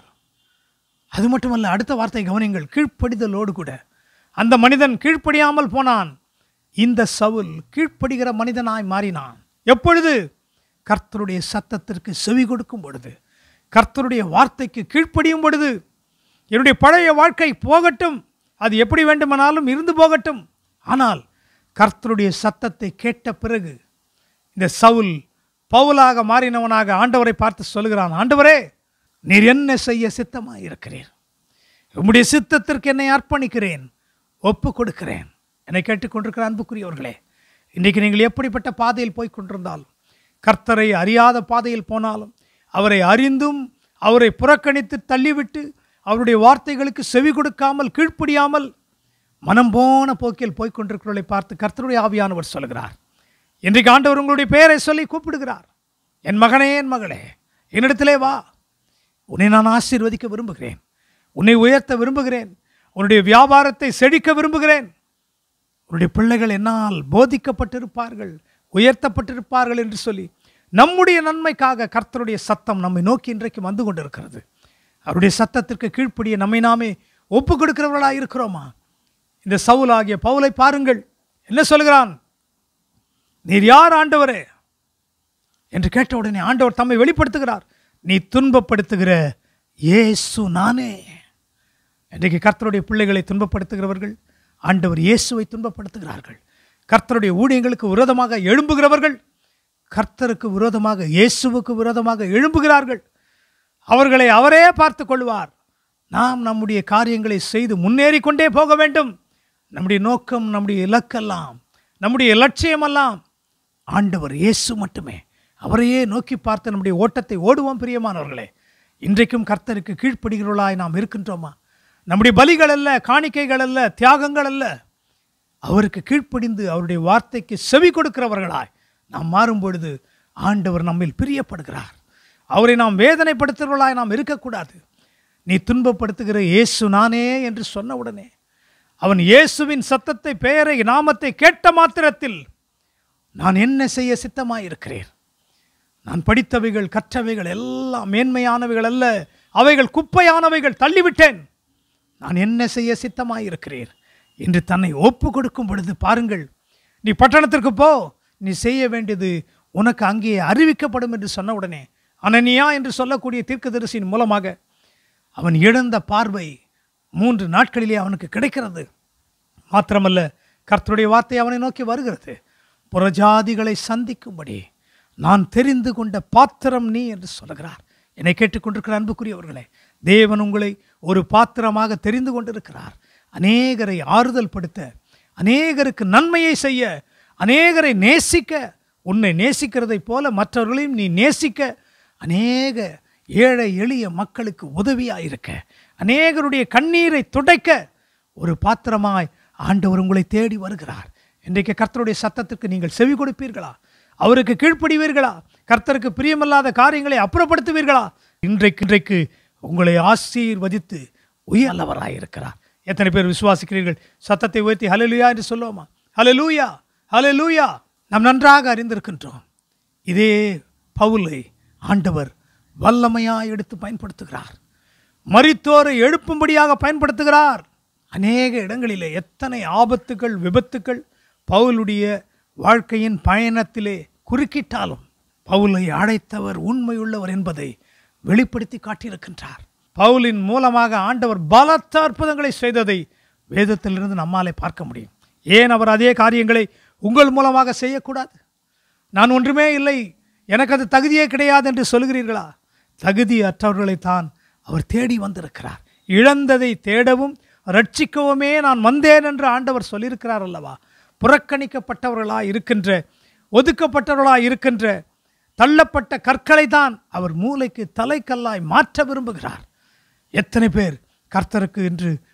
அது மட்டுமல்ல, அடுத்த வார்த்தை கவனிங்கள். கீழ்ப்படிதலோடு கூட அந்த மனிதன் கீழ்ப்படியாமல் போனான். இந்த சவுல் கீழ்ப்படுகிற மனிதனாய் மாறினான். எப்பொழுது? கர்த்தருடைய சத்தத்திற்கு செவி கொடுக்கும் பொழுது, கர்த்தருடைய வார்த்தைக்கு கீழ்ப்படியும் பொழுது. என்னுடைய பழைய வாழ்க்கை போகட்டும், அது எப்படி வேண்டுமானாலும் இருந்து போகட்டும், ஆனால் கர்த்தருடைய சத்தத்தை கேட்ட பிறகு இந்த சவுல் பவுலாக மாறினவனாக ஆண்டவரை பார்த்து சொல்லுகிறான், ஆண்டவரே, நீர் என்ன செய்ய சித்தமாக இருக்கிறீர்? உம்முடைய சித்தத்திற்கு என்னை அர்ப்பணிக்கிறேன், ஒப்பு கொடுக்கிறேன். என்னை கேட்டுக்கொண்டிருக்கிற அன்புக்குரியவர்களே, இன்றைக்கு நீங்கள் எப்படிப்பட்ட பாதையில் போய் கொண்டிருந்தாலும், கர்த்தரை அறியாத பாதையில் போனாலும், அவரை அறிந்தும் அவரை புறக்கணித்து தள்ளிவிட்டு அவருடைய வார்த்தைகளுக்கு செவி கொடுக்காமல் கீழ்ப்படியாமல் மனம் போன போக்கில் போய்கொண்டிருக்கிறவர்களை பார்த்து கர்த்தருடைய ஆவியானவர் சொல்கிறார், இன்றைக்கு ஆண்டவர் உங்களுடைய பெயரை சொல்லி கூப்பிடுகிறார். என் மகனே, என் மகளே, என்னிடத்திலே வா. உன்னை நான் ஆசீர்வதிக்க விரும்புகிறேன், உன்னை உயர்த்த விரும்புகிறேன், உன்னுடைய வியாபாரத்தை செழிக்க விரும்புகிறேன். உன்னுடைய பிள்ளைகள் என்னால் போதிக்கப்பட்டிருப்பார்கள், உயர்த்தப்பட்டிருப்பார்கள் என்று சொல்லி நம்முடைய நன்மைக்காக கர்த்தருடைய சத்தம் நம்மை நோக்கி இன்றைக்கு வந்து கொண்டிருக்கிறது. அவருடைய சத்தத்திற்கு கீழ்ப்படிய நம்மை நாமே ஒப்பு கொடுக்கிறவர்களாக இருக்கிறோமா? இந்த சவுல் ஆகிய பவுலை பாருங்கள், என்ன சொல்கிறான்? நீர் யார் ஆண்டவரே என்று கேட்ட உடனே ஆண்டவர் தம்மை வெளிப்படுத்துகிறார். நீ துன்பப்படுத்துகிற இயேசு நானே. இன்றைக்கு கர்த்தருடைய பிள்ளைகளை துன்பப்படுத்துகிறவர்கள் ஆண்டவர் இயேசுவை துன்பப்படுத்துகிறார்கள். கர்த்தருடைய ஊழியங்களுக்கு விரோதமாக எழும்புகிறவர்கள் கர்த்தருக்கு விரோதமாக, இயேசுவுக்கு விரோதமாக எழும்புகிறார்கள். அவர்களை அவரே பார்த்து கொள்வார். நாம் நம்முடைய காரியங்களை செய்து முன்னேறி கொண்டே போக வேண்டும். நம்முடைய நோக்கம், நம்முடைய இலக்கெல்லாம், நம்முடைய இலட்சியமெல்லாம் ஆண்டவர் இயேசு மட்டுமே. அவரையே நோக்கி பார்த்து நம்முடைய ஓட்டத்தை ஓடுவோம். பிரியமானவர்களே, இன்றைக்கும் கர்த்தருக்கு கீழ்ப்படுகிறவர்களாய் நாம் இருக்கின்றோமா? நம்முடைய பலிகள் அல்ல, காணிக்கைகள் அல்ல, தியாகங்கள் அல்ல, அவருக்கு கீழ்ப்படிந்து அவருடைய வார்த்தைக்கு செவி கொடுக்கிறவர்களாய் நாம் மாறும் பொழுது ஆண்டவர் நம்மில் பிரியப்படுகிறார். அவரை நாம் வேதனைப்படுத்துகிறவர்களாய் நாம் இருக்கக்கூடாது. நீ துன்பப்படுத்துகிற இயேசு நானே என்று சொன்ன உடனே அவன் இயேசுவின் சத்தத்தை, பெயரை, நாமத்தை கேட்ட மாத்திரத்தில் நான் என்ன செய்ய சித்தமாயிருக்கிறேன்? நான் படித்தவைகள், கற்றவைகள் எல்லாம் மேன்மையானவைகள் அல்ல, அவைகள் குப்பையானவைகள், தள்ளிவிட்டேன். நான் என்ன செய்ய சித்தமாயிருக்கிறேன் என்று தன்னை ஒப்பு கொடுக்கும் பொழுது பாருங்கள், நீ பட்டணத்திற்கு போ, நீ செய்ய வேண்டியது உனக்கு அங்கே அறிவிக்கப்படும் என்று சொன்ன உடனே அனனியா என்று சொல்லக்கூடிய தீர்க்கதரிசியின் மூலமாக அவன் இழந்த பார்வை மூன்று நாட்களிலே அவனுக்கு கிடைக்கிறது. மாத்திரமல்ல, கர்த்தருடைய வார்த்தை அவனை நோக்கி வருகிறது. புறஜாதிகளை சந்திக்கும்படி நான் தெரிந்து கொண்ட பாத்திரம் நீ என்று சொல்கிறார். என்னை கேட்டுக்கொண்டிருக்கிற அன்புக்குரியவர்களே, தேவன் உங்களை ஒரு பாத்திரமாக தெரிந்து கொண்டிருக்கிறார். அநேகரை ஆறுதல் படுத்த, அநேகருக்கு நன்மையை செய்ய, அநேகரை நேசிக்க, உன்னை நேசிக்கிறதை போல மற்றவர்களையும் நீ நேசிக்க, அநேக ஏழை எளிய மக்களுக்கு உதவியாயிருக்க, அநேகருடைய கண்ணீரை துடைக்க ஒரு பாத்திரமாய் ஆண்டவர் உங்களை தேடி வருகிறார். இன்றைக்கு கர்த்தருடைய சத்தத்திற்கு நீங்கள் செவி கொடுப்பீர்களா? அவருக்கு கீழ்ப்படிவீர்களா? கர்த்தருக்கு பிரியமில்லாத காரியங்களை அப்புறப்படுத்துவீர்களா? இன்றைக்கு இன்றைக்கு உங்களை ஆசீர்வதித்து உயர்ந்தவராயிருக்கிறார். எத்தனை பேர் விசுவாசிக்கிறீர்கள்? சத்தத்தை உயர்த்தி ஹல்லேலூயா என்று சொல்லுவோமா? ஹல்லேலூயா, ஹல்லேலூயா. நாம் நன்றாக அறிந்திருக்கின்றோம், இதே பவுலை ஆண்டவர் வல்லமையாய் எடுத்து பயன்படுத்துகிறார். மரித்தோரை எழுப்பும்படியாக பயன்படுத்துகிறார். அநேக இடங்களிலே எத்தனை ஆபத்துகள், விபத்துக்கள் பவுலுடைய வாழ்க்கையின் பயணத்திலே குறுக்கிட்டாலும் பவுலை அழைத்தவர் உண்மையுள்ளவர் என்பதை வெளிப்படுத்தி காட்டியிருக்கின்றார். பவுலின் மூலமாக ஆண்டவர் பலத்த அற்புதங்களை செய்ததை வேதத்திலிருந்து நம்மாலே பார்க்க முடியும். ஏன் அவர் அதே காரியங்களை உங்கள் மூலமாக செய்யக்கூடாது? நான் ஒன்றுமே இல்லை, எனக்கு அது தகுதியே கிடையாது என்று சொல்கிறீர்களா? தகுதியற்றவர்களைத்தான் அவர் தேடி வந்திருக்கிறார். இழந்ததை தேடவும் ரட்சிக்கவுமே நான் வந்தேன் என்று ஆண்டவர் சொல்லியிருக்கிறார் அல்லவா? புறக்கணிக்கப்பட்டவர்களாய் இருக்கின்ற, ஒதுக்கப்பட்டவர்களாய் இருக்கின்ற, தள்ளப்பட்ட கற்களை தான் அவர் மூளைக்கு தலைக்கல்லாய் மாற்ற விரும்புகிறார். எத்தனை பேர் கர்த்தருக்கு என்று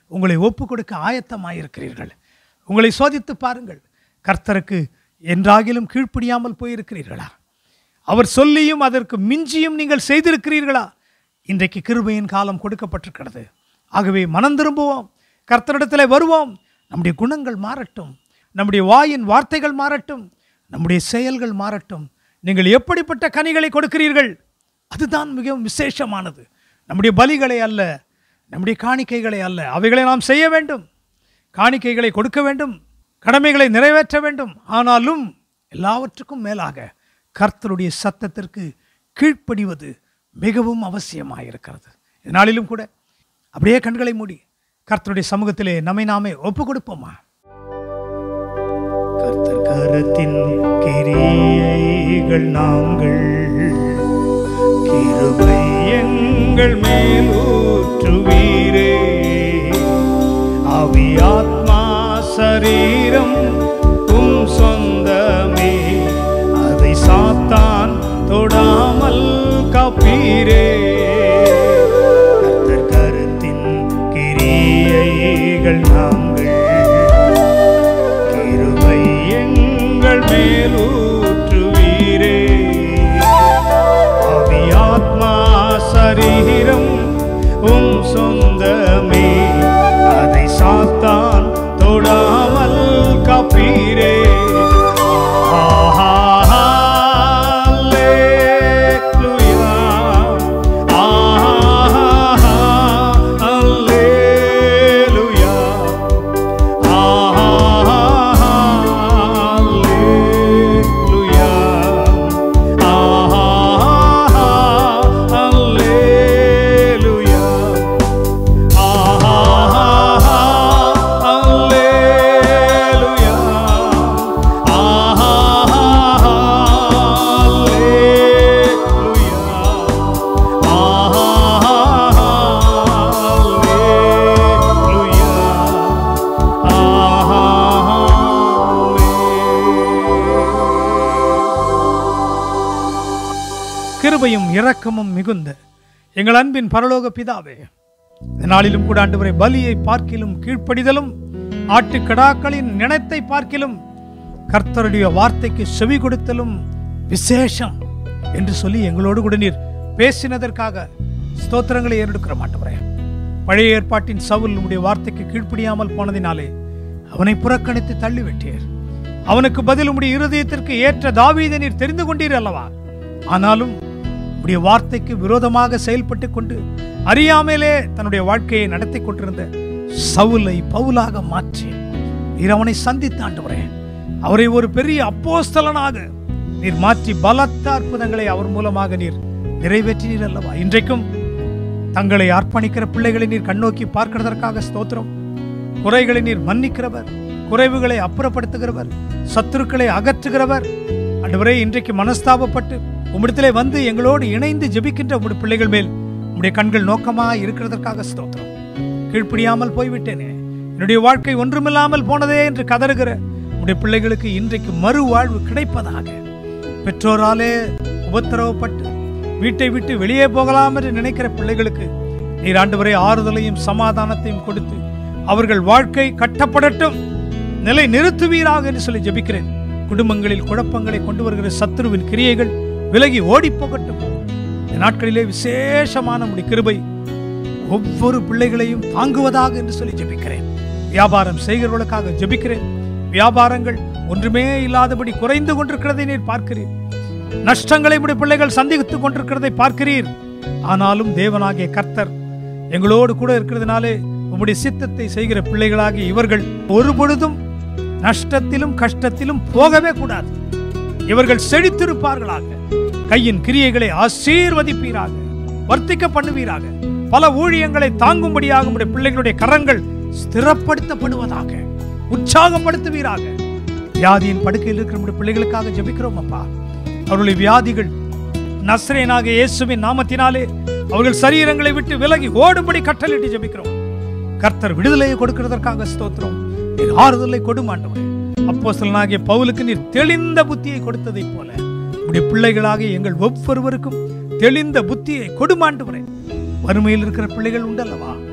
உங்களை ஒப்பு கொடுக்க ஆயத்தமாயிருக்கிறீர்கள்? உங்களை சோதித்து பாருங்கள். கர்த்தருக்கு என்றாகிலும் கீழ்ப்படியாமல் போயிருக்கிறீர்களா? அவர் சொல்லியும் அதற்கு மிஞ்சியும் நீங்கள் செய்திருக்கிறீர்களா? இன்றைக்கு கிருபையின் காலம் கொடுக்கப்பட்டிருக்கிறது. ஆகவே மனம் திரும்புவோம், கர்த்தரிடத்தில் வருவோம். நம்முடைய குணங்கள் மாறட்டும், நம்முடைய வாயின் வார்த்தைகள் மாறட்டும், நம்முடைய செயல்கள் மாறட்டும். நீங்கள் எப்படிப்பட்ட கனிகளை கொடுக்கிறீர்கள், அதுதான் மிகவும் விசேஷமானது. நம்முடைய பலிகளை அல்ல, நம்முடைய காணிக்கைகளை அல்ல, அவைகளை நாம் செய்ய வேண்டும். காணிக்கைகளை கொடுக்க வேண்டும், கடமைகளை நிறைவேற்ற வேண்டும். ஆனாலும் எல்லாவற்றுக்கும் மேலாக கர்த்தருடைய சத்தத்திற்கு கீழ்ப்படிவது மிகவும் அவசியமாயிருக்கிறது. இதனாலும் கூட அப்படியே கண்களை மூடி கர்த்தருடைய சமூகத்திலே நம்மை நாமே ஒப்பு கொடுப்போமா? கர்த்தர் கரத்தின் கிரியைகள் நாங்கள், கிருபை எங்கள் மேல் ஊற்றுவீரே. ஆவி ஆத்மா சரீரம் உம் சொந்தமே, அதை சாத்தான் தொடாமல் காப்பீரே. கர்த்தர் கரத்தின் கிரியைகள் நாங்கள், கிருபை எங்கள் மேல் ஊற்றுவீரே. ஆவி ஆத்மா சரீரம் உம் சொந்தமே, அதை சாத்தான் தொடாமல் காப்பீரே. கிருபையும் இரக்கமும் மிகுந்த எங்கள் அன்பின் பரலோக பிதாவே, இந்த நாளிலும் கூட ஆண்டவரே, பலியை பார்க்கிலும் கீழ்ப்படிதலும் ஆட்டுக்கடாக்களின் நினைத்தை பார்க்கிலும் கர்த்தருடைய வார்த்தைக்கு செவி கொடுத்தலும் விசேஷம் என்று சொல்லி எங்களோடு கூட நீர் பேசினதற்காக ஸ்தோத்திரங்களை ஏறெடுக்கிறோம் ஆண்டவரே. பழைய ஏற்பாட்டின் சவுல் உடைய வார்த்தைக்கு கீழ்ப்படியாமல் போனதினாலே அவனை புறக்கணித்து தள்ளிவிட்டீர். அவனுக்கு பதில் உடைய இருதயத்திற்கு ஏற்ற தாவீதை நீர் தெரிந்து கொண்டீர் அல்லவா? ஆனாலும் உடைய வார்த்தைக்கு விரோதமாக செயல்பட்டு கொண்டு அறியாமலே தன்னுடைய வாழ்க்கையை நடத்தி கொண்டிருந்த சவுலை பவுலாக மாற்றி நீர் அவனை சந்தித்த ஆண்டவரே, அவரை ஒரு பெரிய அப்போஸ்தலனாக நீர் மாற்றி பலத்த அற்புதங்களை அவர் மூலமாக நீர் நிறைவேற்றினீர் அல்லவா? இன்றைக்கும் தங்களை அர்ப்பணிக்கிற பிள்ளைகளை நீர் கண்ணோக்கி பார்க்கிறதற்காக ஸ்தோத்திரம். குறைகளை நீர் மன்னிக்கிறவர், குறைவுகளை அப்புறப்படுத்துகிறவர், சத்துருக்களை அகற்றுகிறவர். ஆண்டவரே, இன்றைக்கு மனஸ்தாபப்பட்டு உம்மிடத்திலே வந்து எங்களோடு இணைந்து ஜெபிக்கின்ற உம்முடைய பிள்ளைகள் மேல் உம்முடைய கண்கள் நோக்கமாக இருக்கிறதற்காக ஸ்தோத்திரம். கீழ்ப்படியாமல் போய்விட்டேனே, என்னுடைய வாழ்க்கை ஒன்றுமில்லாமல் போனதே என்று கதறுகிற உம்முடைய பிள்ளைகளுக்கு இன்றைக்கு மறு வாழ்வு கிடைப்பதாக. பெற்றோராலே உபத்திரவப்பட்டு வீட்டை விட்டு வெளியே போகலாம் என்று நினைக்கிற பிள்ளைகளுக்கு நீர் ஆண்டவரே ஆறுதலையும் சமாதானத்தையும் கொடுத்து அவர்கள் வாழ்க்கை கட்டப்படட்டும், நிலை நிறுத்துவீராக என்று சொல்லி ஜெபிக்கிறேன். குடும்பங்களில் குழப்பங்களை கொண்டு வருகிற சத்துருவின் கிரியைகள் விலகி ஓடி போகட்டும். இந்த நாட்களிலே விசேஷமான உம்முடைய கிருபை ஒவ்வொரு பிள்ளைகளையும் தாங்குவதாக என்று சொல்லி ஜெபிக்கிறேன். வியாபாரம் செய்கிறவர்களுக்காக ஜெபிக்கிறேன். வியாபாரங்கள் ஒன்றுமே இல்லாதபடி குறைந்து கொண்டிருக்கிறதை நீர் பார்க்கிறீர். நஷ்டங்களை உம்முடைய பிள்ளைகள் சந்தித்துக் கொண்டிருக்கிறதை பார்க்கிறீர். ஆனாலும் தேவனாகிய கர்த்தர் எங்களோடு கூட இருக்கிறதுனாலே உம்முடைய சித்தத்தை செய்கிற பிள்ளைகளாகிய இவர்கள் ஒரு பொழுதும் நஷ்டத்திலும் கஷ்டத்திலும் போகவே கூடாது. இவர்கள் செழித்திருப்பார்களாக. கையின் கிரியைகளை ஆசீர்வதிப்பீராக, வர்த்திக்க பண்ணுவீராக. பல ஊழியங்களை தாங்கும்படியாக உம்முடைய பிள்ளைகளுடைய கரங்கள் ஸ்திரப்படுத்தப்படுவதாக, உற்சாகப்படுத்துவீராக. வியாதியின் படுக்கையில் இருக்கிற நம்முடைய பிள்ளைகளுக்காக ஜெபிக்கிறோம் அப்பா. அவருடைய வியாதிகள் நஸ்ரேனாகிய இயேசுவின் நாமத்தினாலே அவர்கள் சரீரங்களை விட்டு விலகி ஓடும்படி கட்டளையிட்டு ஜெபிக்கிறோம். கர்த்தர் விடுதலையை கொடுக்கிறதற்காக ஸ்தோத்திரம். நீர் ஆறுதலை கொடும் ஆண்டவரே. அப்போஸ்தலனாகிய பவுலுக்கு நீர் தெளிந்த புத்தியை கொடுத்ததை போல உடைய பிள்ளைகளாகிய எங்கள் ஒவ்வொருவருக்கும் தெளிந்த புத்தியை கொடும் ஆண்டவரே. வறுமையில் இருக்கிற பிள்ளைகள் உண்டல்லவா,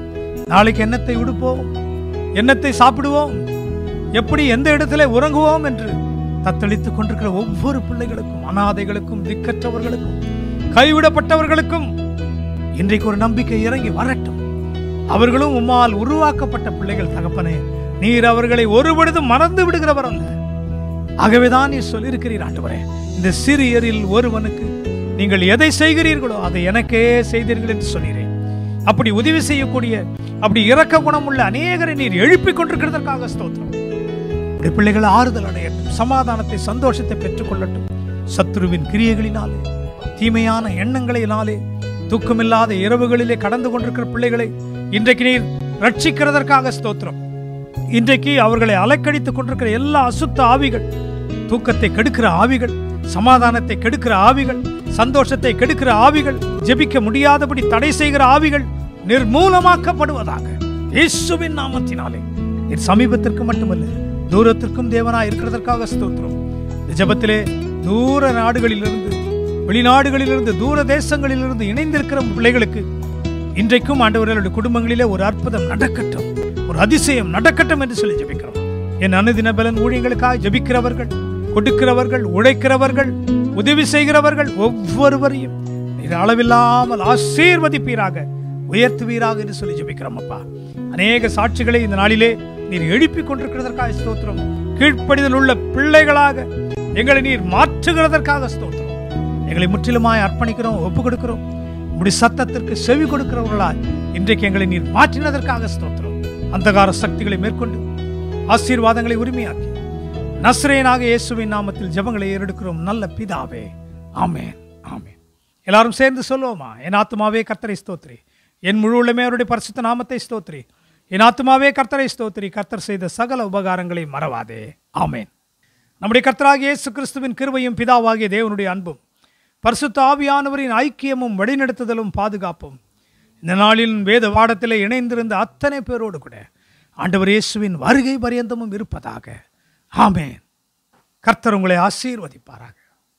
நாளைக்கு என்னத்தை உடுப்போம், என்னத்தை சாப்பிடுவோம், எப்படி எந்த இடத்துல உறங்குவோம் என்று தத்தளித்துக் கொண்டிருக்கிற ஒவ்வொரு பிள்ளைகளுக்கும், அனாதைகளுக்கும், திக்கற்றவர்களுக்கும், கைவிடப்பட்டவர்களுக்கும் இன்றைக்கு ஒரு நம்பிக்கை இறங்கி வரட்டும். அவர்களும் உம்மால் உருவாக்கப்பட்ட பிள்ளைகள் தகப்பனே. நீர் அவர்களை ஒருபொழுதும் மறந்து விடுகிறவர் அல்ல. ஆகவேதான் நீர் சொல்லியிருக்கிறீர் ஆண்டவரே, இந்த சிறியரில் ஒருவனுக்கு நீங்கள் எதை செய்கிறீர்களோ அதை எனக்கே செய்தீர்கள் என்று சொன்னீரேன். அப்படி உதவி செய்யக்கூடிய, அப்படி இரக்க குணம் உள்ள அநேகரை நீர் எழுப்பிக் கொண்டிருக்கிறதற்காக ஸ்தோத்திரம். பிள்ளைகள் ஆறுதல் அடையட்டும், சமாதானத்தை, சந்தோஷத்தை பெற்றுக் கொள்ளட்டும். சத்துருவின் கிரியைகளினாலே, தீமையான எண்ணங்களினாலே, தூக்கமில்லாத இரவுகளிலே கடந்து கொண்டிருக்கிற பிள்ளைகளை இன்றைக்கு நீர் ரட்சிக்கிறதற்காக ஸ்தோத்திரம். இன்றைக்கு அவர்களை அலைக்கடித்துக் கொண்டிருக்கிற எல்லா அசுத்த ஆவிகள், தூக்கத்தை கெடுக்கிற ஆவிகள், சமாதானத்தை கெடுக்கிற ஆவிகள், சந்தோஷத்தை கெடுக்கிற ஆவிகள், ஜெபிக்க முடியாதபடி தடை செய்கிற ஆவிகள் நிர்மூலமாக்கப்படுவதாக இயேசுவின் நாமத்தினாலே. நீர் சமீபத்திற்கு மட்டுமல்ல, தூரத்திற்கும் தேவனாய் இருக்கிறதற்காக ஸ்தோத்திரம். இந்த ஜெபத்திலே தூர நாடுகளிலிருந்து, வெளிநாடுகளிலிருந்து, தூர தேசங்களிலிருந்து இணைந்திருக்கிற பிள்ளைகளுக்கு இன்றைக்கும் ஆண்டவர்களுடைய குடும்பங்களிலே ஒரு அற்புதம் நடக்கட்டும், ஒரு அதிசயம் நடக்கட்டும் என்று சொல்லி ஜெபிக்கிறோம். என் அனுதின பலன் ஊழியங்களுக்காக ஜெபிக்கிறவர்கள், கொடுக்கிறவர்கள், உழைக்கிறவர்கள், உதவி செய்கிறவர்கள் ஒவ்வொருவரையும் நீர் அளவில்லாமல் ஆசீர்வதிப்பீராக, உயர்த்துவீராக என்று சொல்லி ஜெபிக்கிறோம். அப்பா, அநேக சாட்சிகளை இந்த நாளிலே நீர் எழுப்பிக் கொண்டிருக்கிறதற்காக ஸ்தோத்திரம். கீழ்ப்படிதல் உள்ள பிள்ளைகளாக எங்களை நீர் மாற்றுகிறதற்காக ஸ்தோத்திரம். எங்களை முற்றிலுமாய் அர்ப்பணிக்கிறோம், ஒப்பு கொடுக்கிறோம். உம்முடைய சத்தத்திற்கு செவி கொடுக்கிறவர்களாய் இன்றைக்கு எங்களை நீர் மாற்றினதற்காக ஸ்தோத்திரம். அந்தகார சக்திகளை மேற்கொண்டு ஆசீர்வாதங்களை உரிமையாக்கி நஸ்ரேயனாக இயேசுவின் நாமத்தில் ஜெபங்களை ஏறெடுக்கிறோம் நல்ல பிதாவே, ஆமென், ஆமென். எல்லாரும் சேர்ந்து சொல்லுவோமா? என் ஆத்துமாவே கர்த்தரை ஸ்தோத்திரி, என் முழு உள்ளமே அவருடைய பரிசுத்த நாமத்தை ஸ்தோத்திரி. என் ஆத்துமாவே கர்த்தரை ஸ்தோத்திரி, கர்த்தர் செய்த சகல உபகாரங்களை மறவாதே. ஆமென். நம்முடைய கர்த்தராகிய இயேசு கிறிஸ்துவின் கிருபையும் பிதாவாகிய தேவனுடைய அன்பும் பரிசுத்த ஆவியானவரின் ஐக்கியமும் வழிநடத்துதலும் பாதுகாப்பும் இந்த நாளில் வேத பாடத்திலே இணைந்திருந்த அத்தனை பேரோடு கூட ஆண்டவர் இயேசுவின் வருகை பரியந்தமும் இருப்பதாக. ஆமென். கர்த்தர் உங்களை ஆசீர்வதிப்பாராக.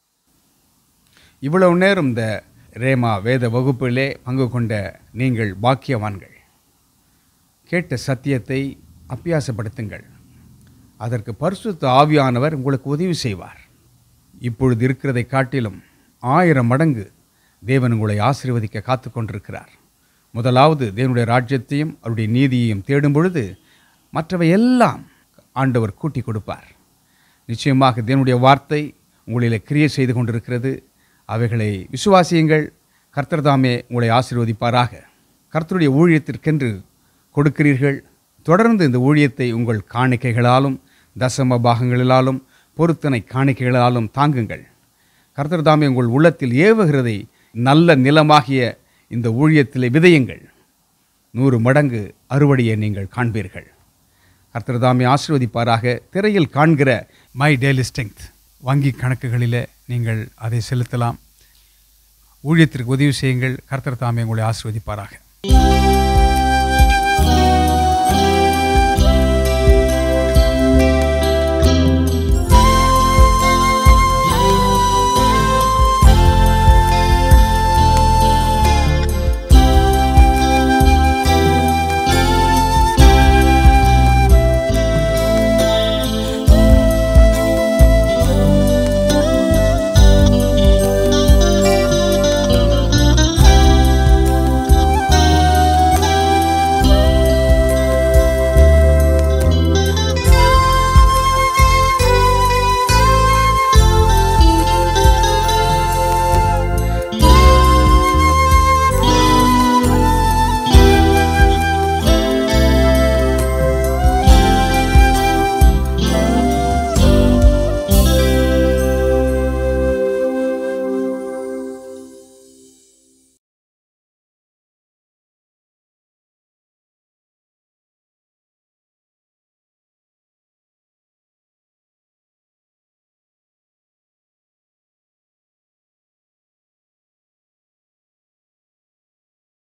இவ்வளவு நேரம் இந்த ரேமா வேத வகுப்பிலே பங்கு கொண்ட நீங்கள் பாக்கியவான்கள். கேட்ட சத்தியத்தை அபியாசப்படுத்துங்கள். அதற்கு பரிசுத்த ஆவியானவர் உங்களுக்கு உதவி செய்வார். இப்பொழுது இருக்கிறதை காட்டிலும் ஆயிரம் மடங்கு தேவன் உங்களை ஆசீர்வதிக்க காத்து கொண்டிருக்கிறார். முதலாவது தேவனுடைய ராஜ்யத்தையும் அவருடைய நீதியையும் தேடும் பொழுது மற்றவை எல்லாம் ஆண்டவர் கூட்டி கொடுப்பார். நிச்சயமாக தேவனுடைய வார்த்தை உங்களிலே கிரியை செய்து கொண்டிருக்கிறது. அவைகளை விசுவாசியுங்கள். கர்த்தர் தாமே உங்களை ஆசீர்வதிப்பாராக. கர்த்தருடைய ஊழியத்திற்கென்று கொடுக்கிறீர்கள். தொடர்ந்து இந்த ஊழியத்தை உங்கள் காணிக்கைகளாலும் தசம பாகங்களிலாலும் பொருத்தனை காணிக்கைகளாலும் தாங்குங்கள். கர்த்தர் தாமே உங்கள் உள்ளத்தில் ஏவுகிறதை நல்ல நிலமாகிய இந்த ஊழியத்திலே விதையுங்கள். நூறு மடங்கு அறுவடையை நீங்கள் காண்பீர்கள். கர்த்தர் தாமே ஆசீர்வதிப்பாராக. திரையில் காண்கிற மை டெய்லி ஸ்ட்ரெங்த் வங்கி கணக்குகளில் நீங்கள் அதை செலுத்தலாம். ஊழியத்திற்கு உதவி செய்யுங்கள். கர்த்தர் தாமே உங்களை ஆசீர்வதிப்பாராக.